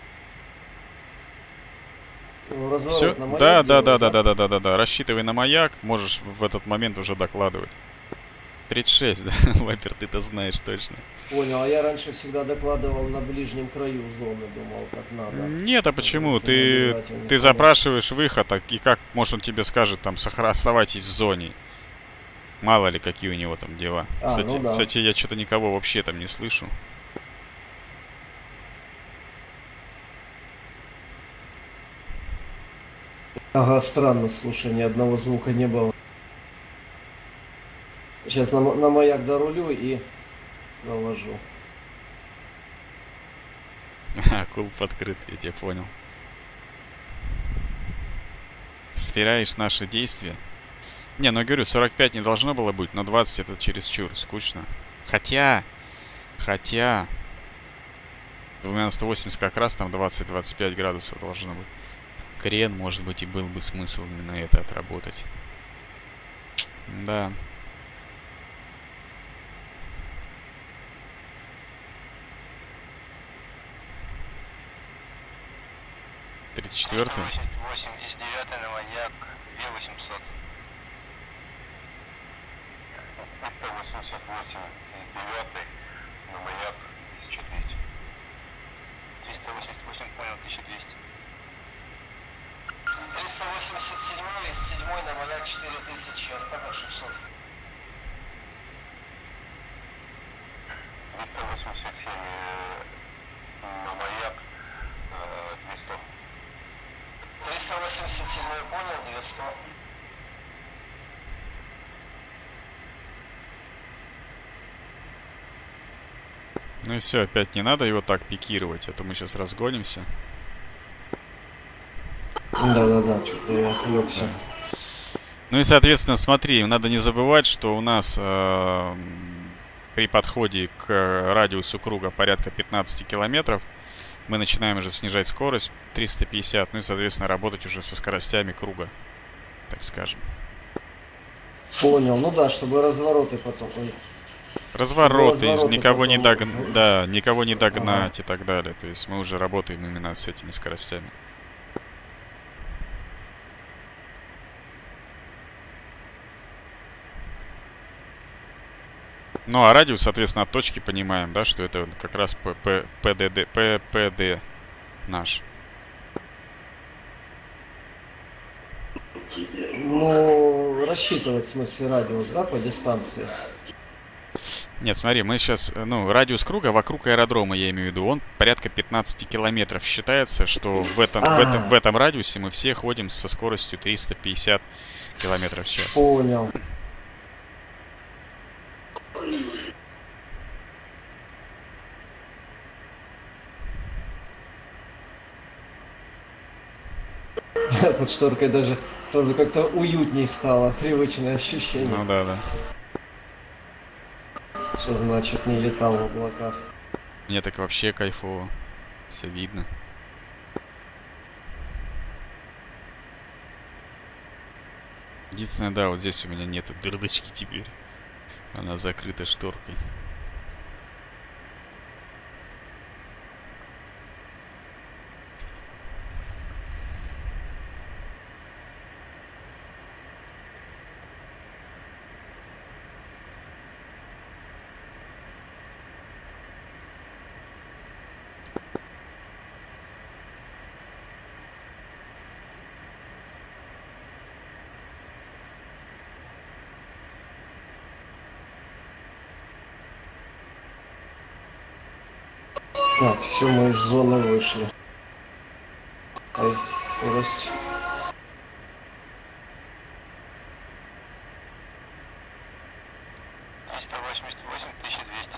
Ну, разворот Все? на маяк Да, да, да, делаю, да, да, да, да, да, да. Рассчитывай на маяк, можешь в этот момент уже докладывать. тридцать шесть, да, Вайпер, ты-то знаешь точно. Понял, а я раньше всегда докладывал на ближнем краю зоны, думал, как надо. Нет, а почему? Обязательно, Ты, обязательно, ты конечно. запрашиваешь выход, а- и как, может, он тебе скажет, там, сохра- оставайтесь в зоне. Мало ли, какие у него там дела. А, кстати, ну да. кстати, я что-то никого вообще там не слышу. Ага, странно, слушай, ни одного звука не было. Сейчас на, на маяк дорулю и навожу. А, кулп открыт, я тебя понял. Сверяешь наши действия. Не, ну я говорю, сорок пять не должно было быть, но двадцать это чересчур скучно. Хотя, хотя, у меня на сто восемьдесят как раз там двадцать-двадцать пять градусов должно быть. Крен, может быть, и был бы смысл именно это отработать. Да. тридцать четвёртый. восемьдесят девять на маяк две восемьсот. триста восемьдесят восемь из девятой на маяк тысяча двести. триста восемьдесят восемь понял, тысяча двести. триста восемьдесят семь из седьмой на маяк четыре тысячи, остаток шестьсот. триста восемьдесят семь на маяк двести. триста восемьдесят семь понял, двести. Ну и все, опять не надо его так пикировать, а то мы сейчас разгонимся. Да-да-да, что-то я отвлекся. Ну и, соответственно, смотри, надо не забывать, что у нас э, при подходе к радиусу круга порядка пятнадцати километров мы начинаем уже снижать скорость триста пятьдесят, ну и, соответственно, работать уже со скоростями круга, так скажем. Понял, ну да, чтобы развороты потом... Ой. Развороты, развороты никого не, дог... потом- да, никого не догнать и так далее. То есть мы уже работаем именно с этими скоростями. Ну а радиус, соответственно, от точки понимаем, да, что это как раз ПДД, ППД наш. Ну, рассчитывать в смысле радиус, да, по дистанции. Нет, смотри, мы сейчас, ну, радиус круга вокруг аэродрома, я имею в виду, он порядка пятнадцати километров. Считается, что в этом, в этом, в этом радиусе мы все ходим со скоростью триста пятьдесят километров в час. Понял. Под шторкой даже сразу как-то уютней стало, привычное ощущение. Ну да, да. Что значит не летал в облаках? Мне так вообще кайфово. Все видно. Единственное, да, вот здесь у меня нет дырочки теперь. Она закрыта шторкой. Так, все, мы из зоны вышли. Ай, скорость. триста восемьдесят восемь, тысяча двести.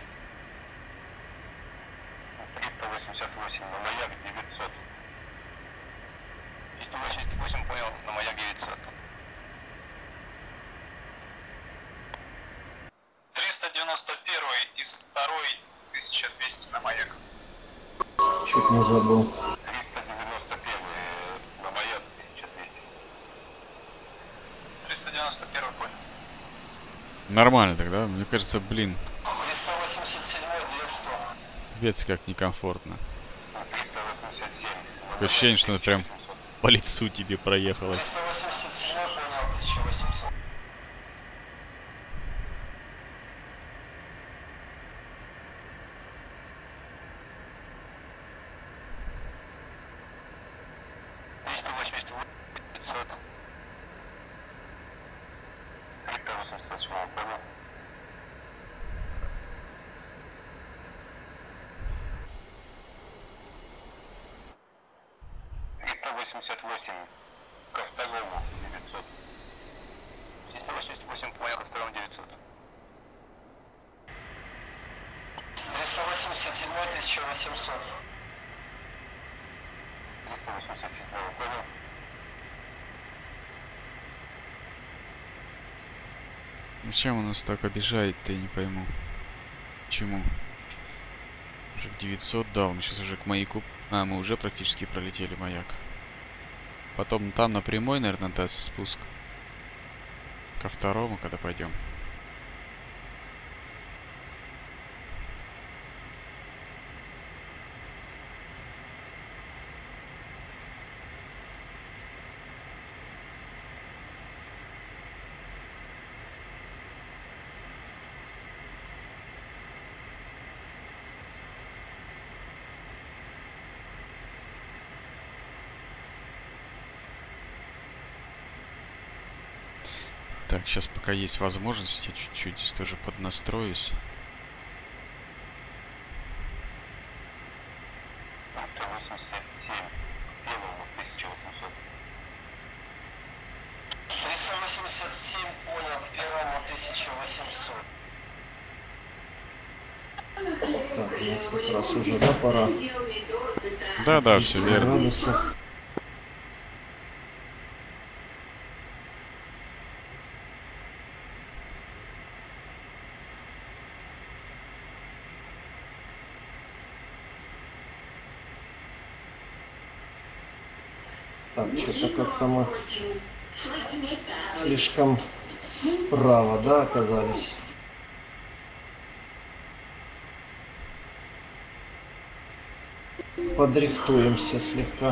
триста восемьдесят восемь на маяк девятьсот. триста восемьдесят восемь понял, на маяк девятьсот. триста девяносто один из второй тысяча двести на маяк. Чуть не забыл. триста девяносто один на маяк тысяча двести. триста девяносто один понял. Нормально тогда, мне кажется, блин, триста восемьдесят семь, двести. капец как некомфортно. триста восемьдесят семь. Такое ощущение, что это прям по лицу тебе проехалось. триста восемьдесят семь понял, тысяча восемьсот. триста восемьдесят восемь, пятьсот. триста восемьдесят восемь понял. триста восемьдесят восемь ко второму девятьсот. Система шесть восемь понял, ко второму девятьсот. триста восемьдесят семь тысяча восемьсот. триста восемьдесят семь понял. Зачем он нас так обижает-то, я не пойму. Почему? Уже девятьсот дал, мы сейчас уже к маяку... А, мы уже практически пролетели маяк. Потом там на прямой, наверное, даст спуск. Ко второму, когда пойдем. Так, сейчас пока есть возможность, я чуть-чуть здесь тоже поднастроюсь. сто восемьдесят семь первому тысяча восемьсот. триста восемьдесят семь понял, к первому тысяча восемьсот. Так, у нас как раз уже, да, пора? Да-да, все верно. Градусов. Так, что-то как-то мы слишком справа, да, оказались. Подрихтуемся слегка.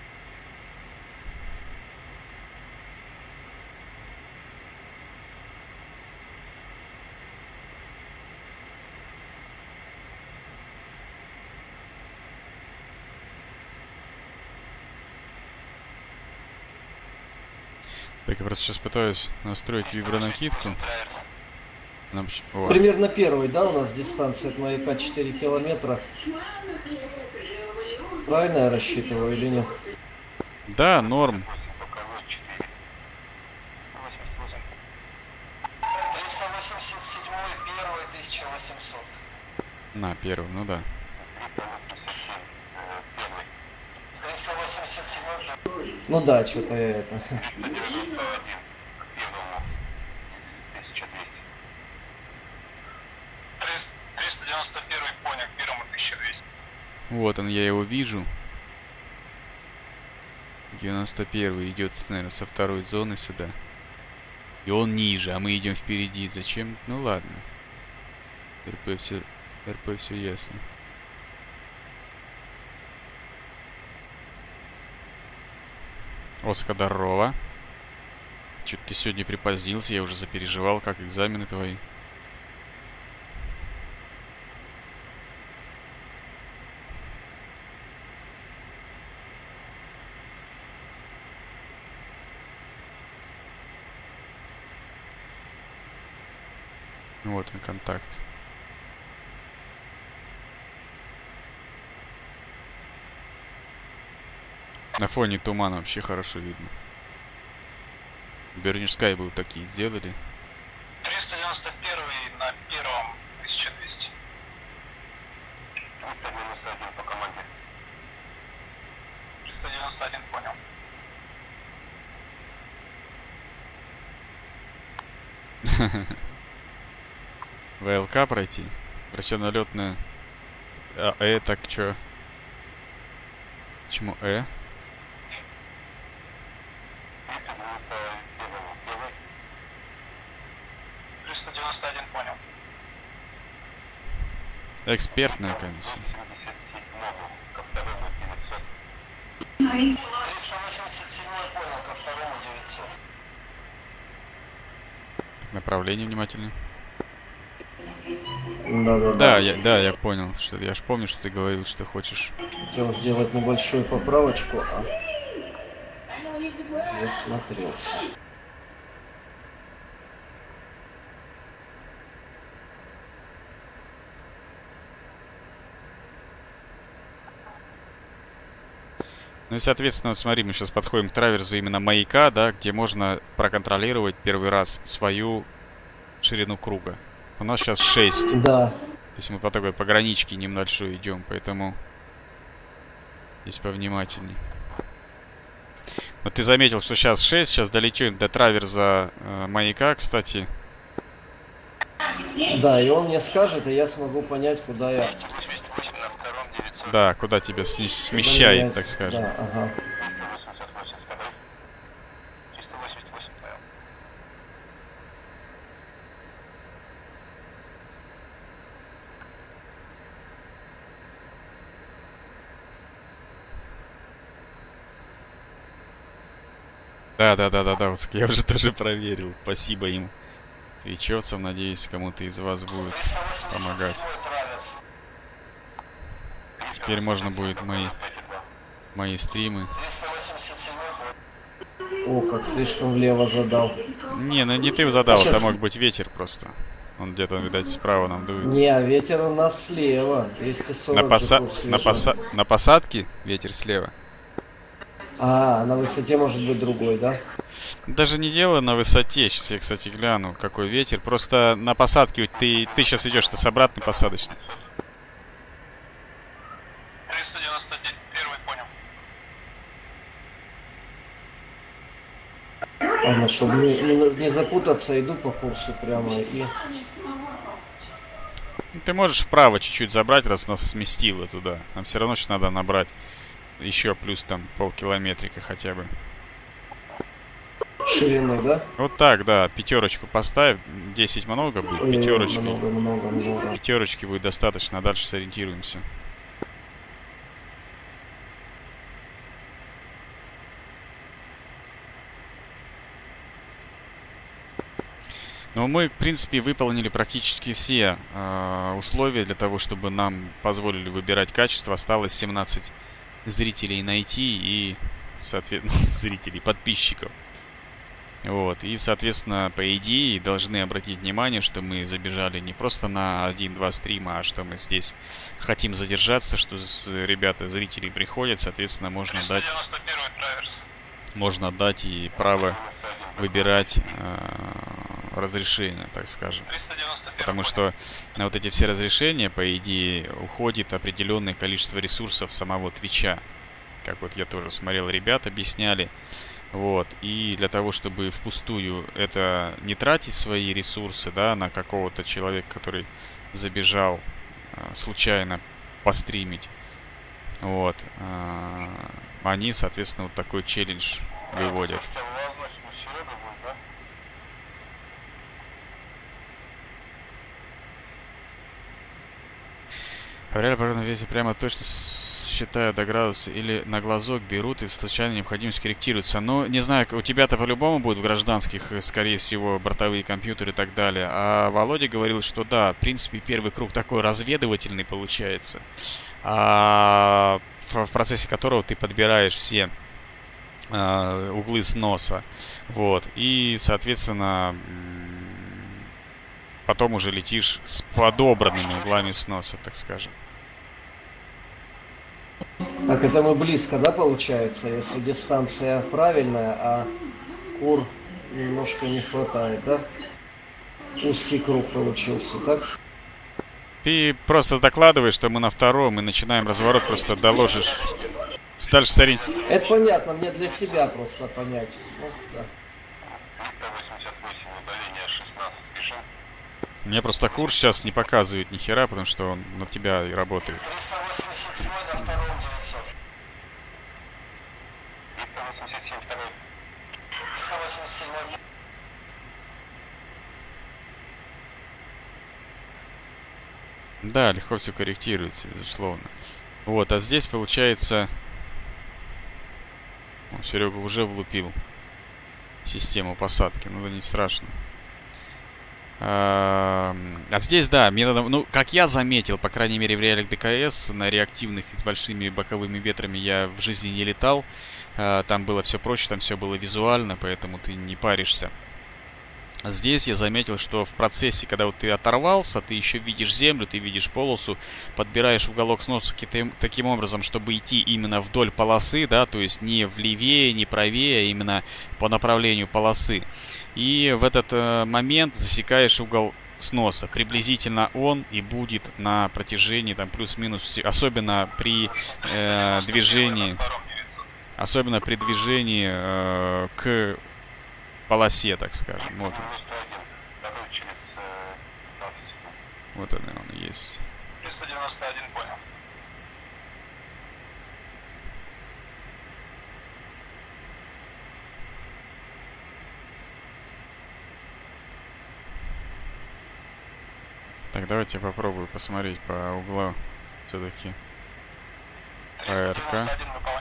Так, я просто сейчас пытаюсь настроить вибронакидку. Нам... О, Примерно первый, да, у нас дистанция от маяка четыре километра. Правильно я рассчитываю или нет? да, норм. Боковой четыре. восемьдесят восемь. триста восемьдесят семь, первый, тысяча восемьсот. На, первый, ну да. триста восемьдесят семь первый. триста восемьдесят семь. Ну да, что-то я это... триста девяносто один к первому тысяча двести. триста девяносто один понял, к первому тысяча двести. Вот он, я его вижу. девяносто первый идет, наверное, со второй зоны сюда. И он ниже, а мы идем впереди. Зачем? Ну ладно. РП все, РП все ясно. Оска, здорово. Чё-то ты сегодня припозднился, я уже запереживал, как экзамены твои. Вот он, контакт. На фоне тумана вообще хорошо видно. Берниш Скай был такие сделали. триста девяносто один на первом тысяча двести. триста девяносто один по команде. триста девяносто один понял. ВЛК пройти. Врачебно-летная. А, э, так чё? Почему э? триста девяносто первому первый. триста девяносто один понял. Экспертная комиссия. восемьдесят седьмому ко второму девятьсот. триста восемьдесят семь понял, ко второму девятьсот. Направление внимательно. Да-да-да. Да, я, да, я понял. Что, я ж помню, что ты говорил, что хочешь. Хотел сделать небольшую поправочку, а засмотрелся. Ну и, соответственно, вот смотри, мы сейчас подходим к траверзу именно маяка, да, где можно проконтролировать первый раз свою ширину круга. У нас сейчас шесть. Да. То есть мы по такой пограничке небольшой идем, поэтому здесь повнимательней. Вот ты заметил, что сейчас шесть, сейчас долетим до траверза э, маяка, кстати. Да, и он мне скажет, и я смогу понять, куда я... Да, куда тебя смещает, так скажем. Да, ага. Да, да, да, да, да, вот я уже тоже проверил. Спасибо им, твичевцам. Надеюсь, кому-то из вас будет помогать. Теперь можно будет мои, мои стримы. О, как слишком влево задал. Не, ну не ты задал, А сейчас... это мог быть ветер просто. Он где-то, видать, справа нам дует. Не, ветер у нас слева. двести сорок. На, поса... на, поса... на посадке ветер слева. А, на высоте может быть другой, да? Даже не дело на высоте. Сейчас я, кстати, гляну, какой ветер. Просто на посадке ты, ты сейчас идешь-то с обратной посадочной. триста девяносто один, понял. Ладно, чтобы не, не, не запутаться, иду по курсу прямо и... Ты можешь вправо чуть-чуть забрать, раз нас сместило туда. Нам все равно сейчас надо набрать еще плюс там полкилометрика хотя бы. Ширины, да? Вот так, да. Пятерочку поставь. десять много будет. Ой, Пятерочку. много, много, много. Пятерочки будет достаточно, а дальше сориентируемся. Но мы, в принципе, выполнили практически все э, условия для того, чтобы нам позволили выбирать качество. Осталось семнадцать зрителей найти и, соответственно, зрителей, подписчиков. Вот. И, соответственно, по идее, должны обратить внимание, что мы забежали не просто на один-два стрима, а что мы здесь хотим задержаться, что ребята, зрители приходят, соответственно, можно дать, можно дать и право выбирать э, разрешение, так скажем. Потому что на вот эти все разрешения, по идее, уходит определенное количество ресурсов самого Твича. Как вот я тоже смотрел, ребят объясняли. Вот. И для того, чтобы впустую это не тратить свои ресурсы, да, на какого-то человека, который забежал э, случайно постримить, вот, э, они, соответственно, вот такой челлендж выводят. В реале погодном ветре прямо точно считаю до градуса или на глазок берут и в случайной необходимости корректируются. Но не знаю, у тебя-то по-любому будет в гражданских, скорее всего, бортовые компьютеры и так далее. А Володя говорил, что да, в принципе, первый круг такой разведывательный получается, а в, в процессе которого ты подбираешь все а, углы сноса. Вот. И, соответственно, потом уже летишь с подобранными углами сноса, так скажем. Так, это мы близко, да, получается, если дистанция правильная, а кур немножко не хватает, да? Узкий круг получился, так? Ты просто докладываешь, что мы на втором, и начинаем разворот, просто доложишь. Дальше сориентируй. Это понятно, мне для себя просто понять. Ну, да. Мне просто курс сейчас не показывает ни хера, потому что он на тебя и работает. Да, легко все корректируется, безусловно. Вот, а здесь получается... О, Серега уже влупил систему посадки, ну да не страшно. А, а здесь, да, мне надо, ну, как я заметил, по крайней мере, в реалиях ДКС, на реактивных и с большими боковыми ветрами я в жизни не летал. А, там было все проще, там все было визуально, поэтому ты не паришься. Здесь я заметил, что в процессе, когда вот ты оторвался, ты еще видишь землю, ты видишь полосу, подбираешь уголок сноса таким образом, чтобы идти именно вдоль полосы, да, то есть не влевее, не правее, а именно по направлению полосы. И в этот э, момент засекаешь угол сноса. Приблизительно он и будет на протяжении там плюс-минус, особенно при э, движении, особенно при движении э, к полосе, так скажем. Вот он. Вот он, он и есть. триста девяносто один, понял. Так, давайте я попробую посмотреть по углу все-таки АРК.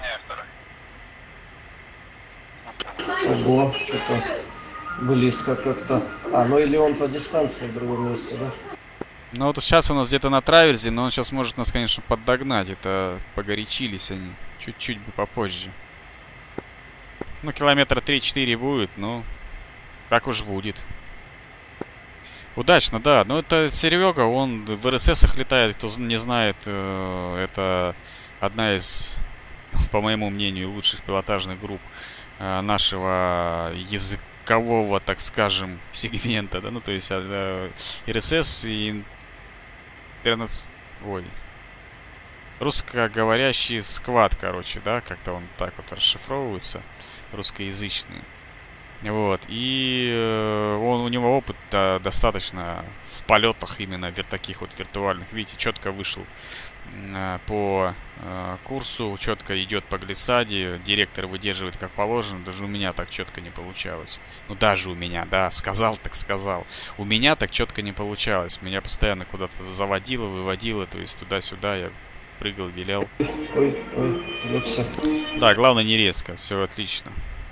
Ого, что-то близко как-то. А, ну или он по дистанции в другом месте, да? Ну вот сейчас у нас где-то на траверзе, но он сейчас может нас, конечно, поддогнать. Это погорячились они. Чуть-чуть бы попозже. Ну, километра три-четыре будет, ну, как уж будет. Удачно, да. Но это Серега, он в эр эс эсах летает, кто не знает. Это одна из, по моему мнению, лучших пилотажных групп нашего языкового, так скажем, сегмента, да, ну, то есть эр эс эс и интернет, ой, русскоговорящий сквад, короче, да, как-то он так вот расшифровывается, русскоязычный. Вот, и э, он, у него опыт да, достаточно в полетах именно в таких вот виртуальных. Видите, четко вышел э, по э, курсу, четко идет по глиссаде, директор выдерживает как положено. Даже у меня так четко не получалось. Ну, даже у меня, да, сказал так сказал. У меня так четко не получалось. Меня постоянно куда-то заводило, выводило, то есть туда-сюда я прыгал, вилял. Ой, ой, вот все. Да, главное не резко, все отлично.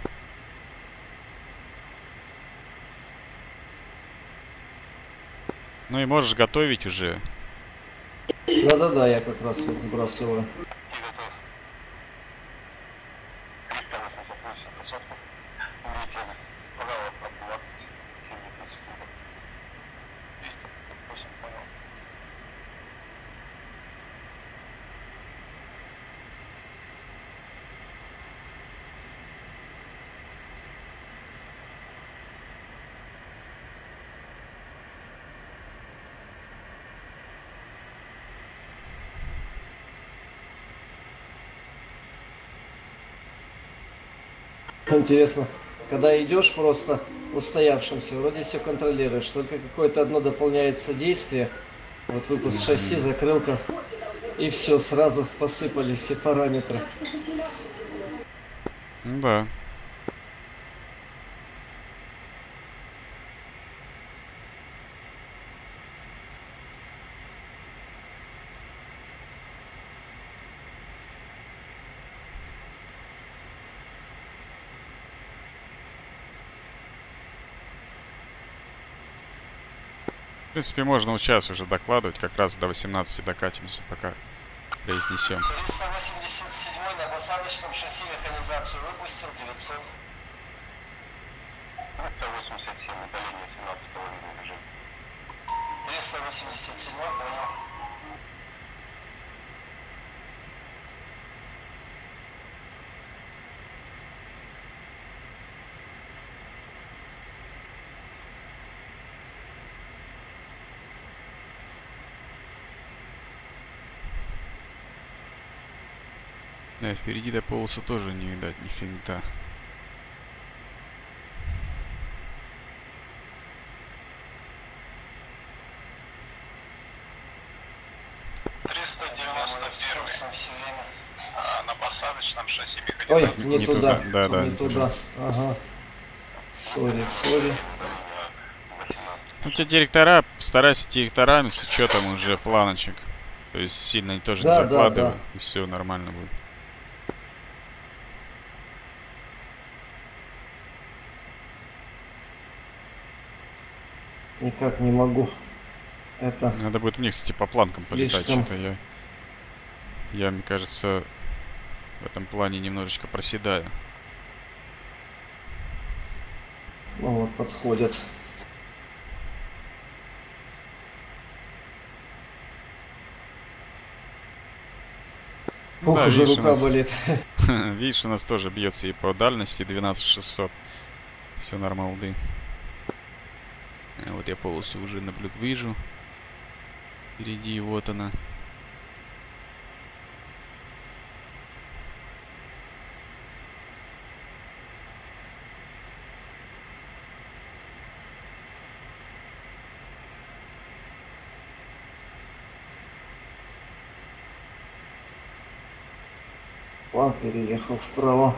Ну и можешь готовить уже. Да-да-да, я как раз вот сбрасываю. Интересно, когда идешь просто устоявшимся, вроде все контролируешь, только какое-то одно дополняется действие. Вот выпуск шасси, закрылка, и все, сразу посыпались все параметры. Да. В принципе, можно вот сейчас уже докладывать, как раз до восемнадцати докатимся, пока произнесем. триста восемьдесят седьмой на посадочном шасси механизацию выпустил девятьсот. триста восемьдесят семь, удаление семнадцатого режима. триста восемьдесят седьмой, понял. Да, впереди до полоса тоже не видать ни финта. триста девяносто один. А, на посадочном шасси Ой, механизации. не, Не туда, туда, да, да, не не туда. Ага. Сори, сори. Ну, те директора, старайся директорами с учетом уже планочек. То есть сильно тоже Да, не да, закладывай, да. и все нормально будет. Никак не могу. Это Надо будет мне, кстати, по планкам полетать. слишком. Что-то я, я, мне кажется, в этом плане немножечко проседаю. Ну вот, подходят. Ну Ох, да, уже видишь, у рука нас, болит. видишь, у нас тоже бьется и по дальности двенадцать шестьсот. Все нормалды. Вот я полосу уже наблюд вижу. Впереди, вот она. План переехал вправо.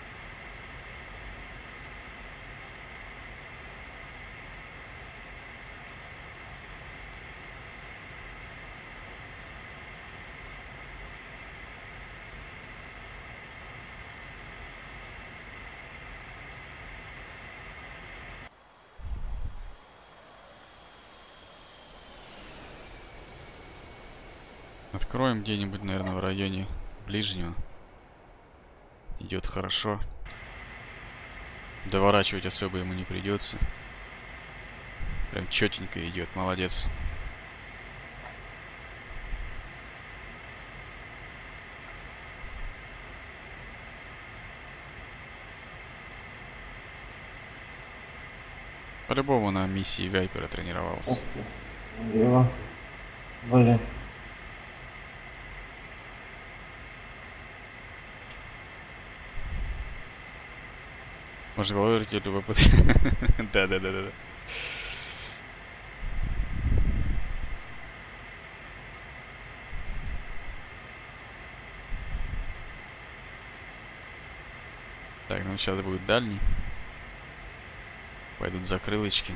Откроем где-нибудь, наверное, в районе ближнего. Идет хорошо. Доворачивать особо ему не придется. Прям четенько идет, молодец. По-любому на миссии Вайпера тренировался. Ух ты. Лево. Блин. Может, головой вертеть любопыт. Да-да-да-да. Так, ну сейчас будет дальний. Пойдут закрылочки.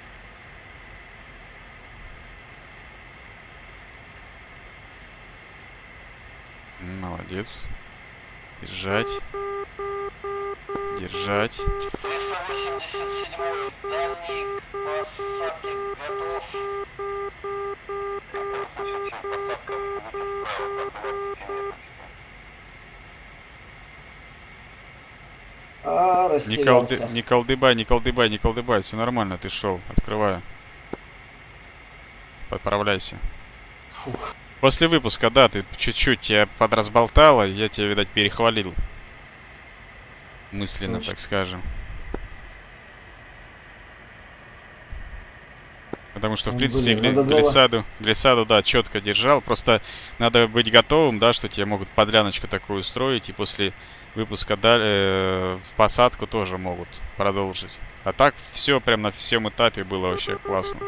Молодец. Держать. Держать. триста восемьдесят седьмой дальний к посадке готов. А, Не, колды... растерялся. не колдыбай, не колдыбай, не колдыбай. Все нормально, ты шел. Открываю. Подправляйся. Фух. После выпуска, да, ты чуть-чуть тебя подразболтала, я тебя, видать, перехвалил. Мысленно, Точно. так скажем. Потому что, в Ну, принципе, блин, гли... надо было- глиссаду, глиссаду, да, четко держал. Просто надо быть готовым, да, что тебе могут подляночку такую устроить, и после выпуска да, э, в посадку тоже могут продолжить. А так все прям на всем этапе было вообще классно.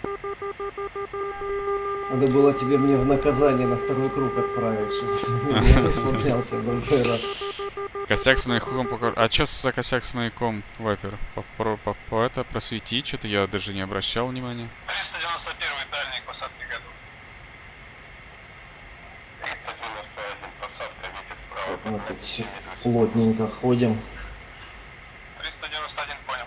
Надо было тебе мне в наказание на второй круг отправить, чтобы я расслаблялся в другой раз. Косяк с маяком покажу. А что за косяк с маяком, Вайпер? По, по, по, по это просвети, что-то я даже не обращал внимания. триста девяносто первый дальний к посадке готов. триста девяносто один посадка, ветер вправо. Вот мы тут все плотненько ходим. триста девяносто один понял.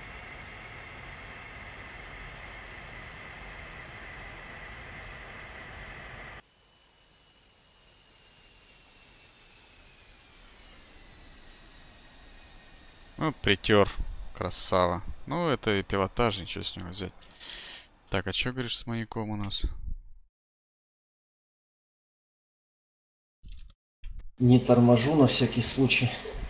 Ну, притер. Красава. Ну, это и пилотаж, ничего с него взять. Так, а что говоришь с маяком у нас? Не торможу на всякий случай.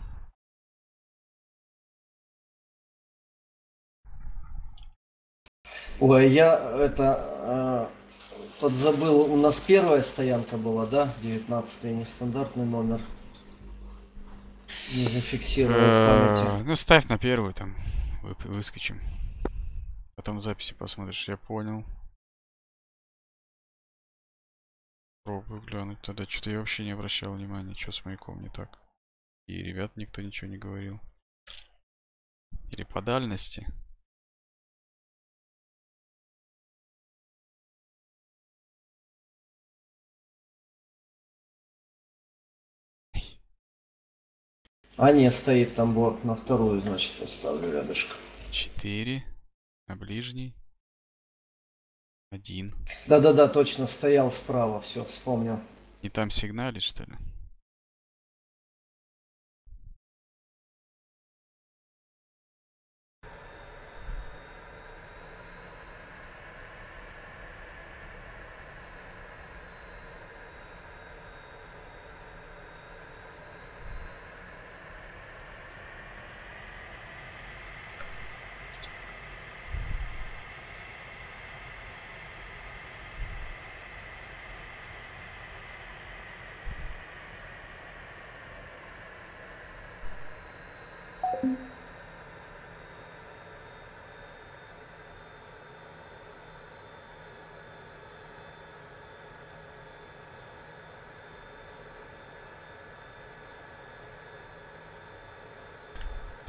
Ой, я это э, подзабыл, у нас первая стоянка была, да? девятнадцатый, нестандартный номер. Не зафиксировал в памяти. Э, Ну, ставь на первую, там, вы- выскочим. Потом в записи посмотришь, я понял. Пробую глянуть. Тогда что-то я вообще не обращал внимания, что с маяком не так. И ребят никто ничего не говорил. Или по дальности. А не, стоит там борт на вторую, значит, поставлю рядышком. четыре. На ближний. Один. Да-да-да, точно, стоял справа, все, вспомнил. Не там сигналит, что ли?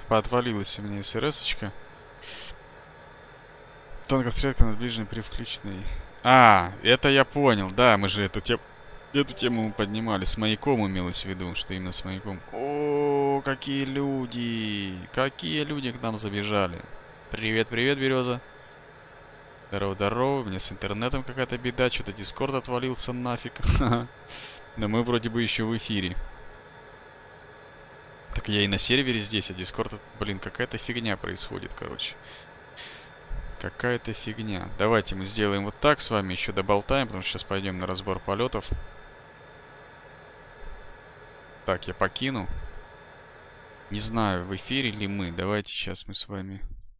поотвалилась у меня СРС-очка. Тонкая стрелка над ближней при включенной. А, это я понял, да, мы же эту тему, эту тему поднимали. С маяком имелось в виду, что именно с маяком. О, какие люди! Какие люди к нам забежали. Привет, привет, Береза. Здорово, здорово. У меня с интернетом какая-то беда. Что-то Дискорд отвалился нафиг. Но мы вроде бы еще в эфире. Так я и на сервере здесь, а Дискорд... Блин, какая-то фигня происходит, короче. Какая-то фигня. Давайте мы сделаем вот так с вами, еще доболтаем, потому что сейчас пойдем на разбор полетов. Так, я покину. Не знаю, в эфире ли мы. Давайте сейчас мы с вами...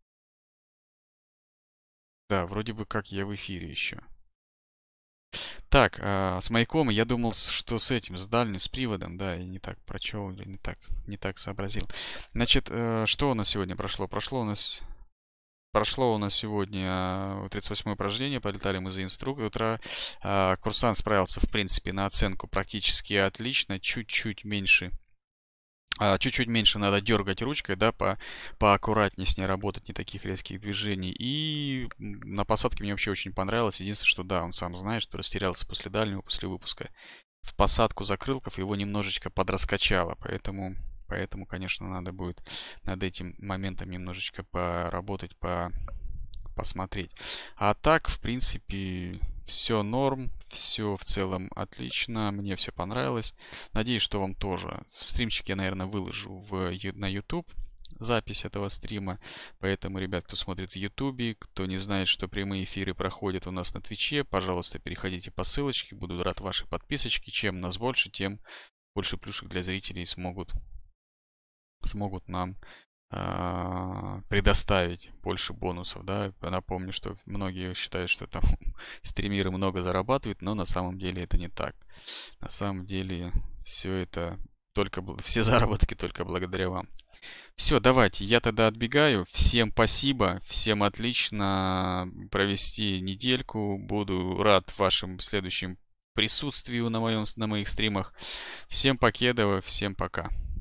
Да, вроде бы как я в эфире еще. Так, а, с маяком я думал, что с этим, с дальним, с приводом, да, я не так прочел или не так, не так сообразил. Значит, э, что у нас сегодня прошло? Прошло у нас... Прошло у нас сегодня тридцать восьмое упражнение, полетали мы за инструктора. А, курсант справился, в принципе, на оценку практически отлично, чуть-чуть меньше. Чуть-чуть меньше надо дергать ручкой, да, по, поаккуратнее с ней работать, не таких резких движений. И на посадке мне вообще очень понравилось. Единственное, что да, он сам знает, что растерялся после дальнего, после выпуска. В посадку закрылков его немножечко подраскачало, поэтому, поэтому, конечно, надо будет над этим моментом немножечко поработать, по, посмотреть. А так, в принципе... Все норм, все в целом отлично, мне все понравилось. Надеюсь, что вам тоже. Стримчик я, наверное, выложу в, на YouTube, запись этого стрима. Поэтому, ребят, кто смотрит в YouTube, кто не знает, что прямые эфиры проходят у нас на Твиче, пожалуйста, переходите по ссылочке. Буду рад вашей подписочке. Чем нас больше, тем больше плюшек для зрителей смогут, смогут нам предоставить больше бонусов, да. Напомню, что многие считают, что там стримеры много зарабатывают, но на самом деле это не так. На самом деле все это только все заработки только благодаря вам. Все, давайте, я тогда отбегаю. Всем спасибо, всем отлично провести недельку. Буду рад вашим следующим присутствию на моем на моих стримах. Всем покедово, всем пока.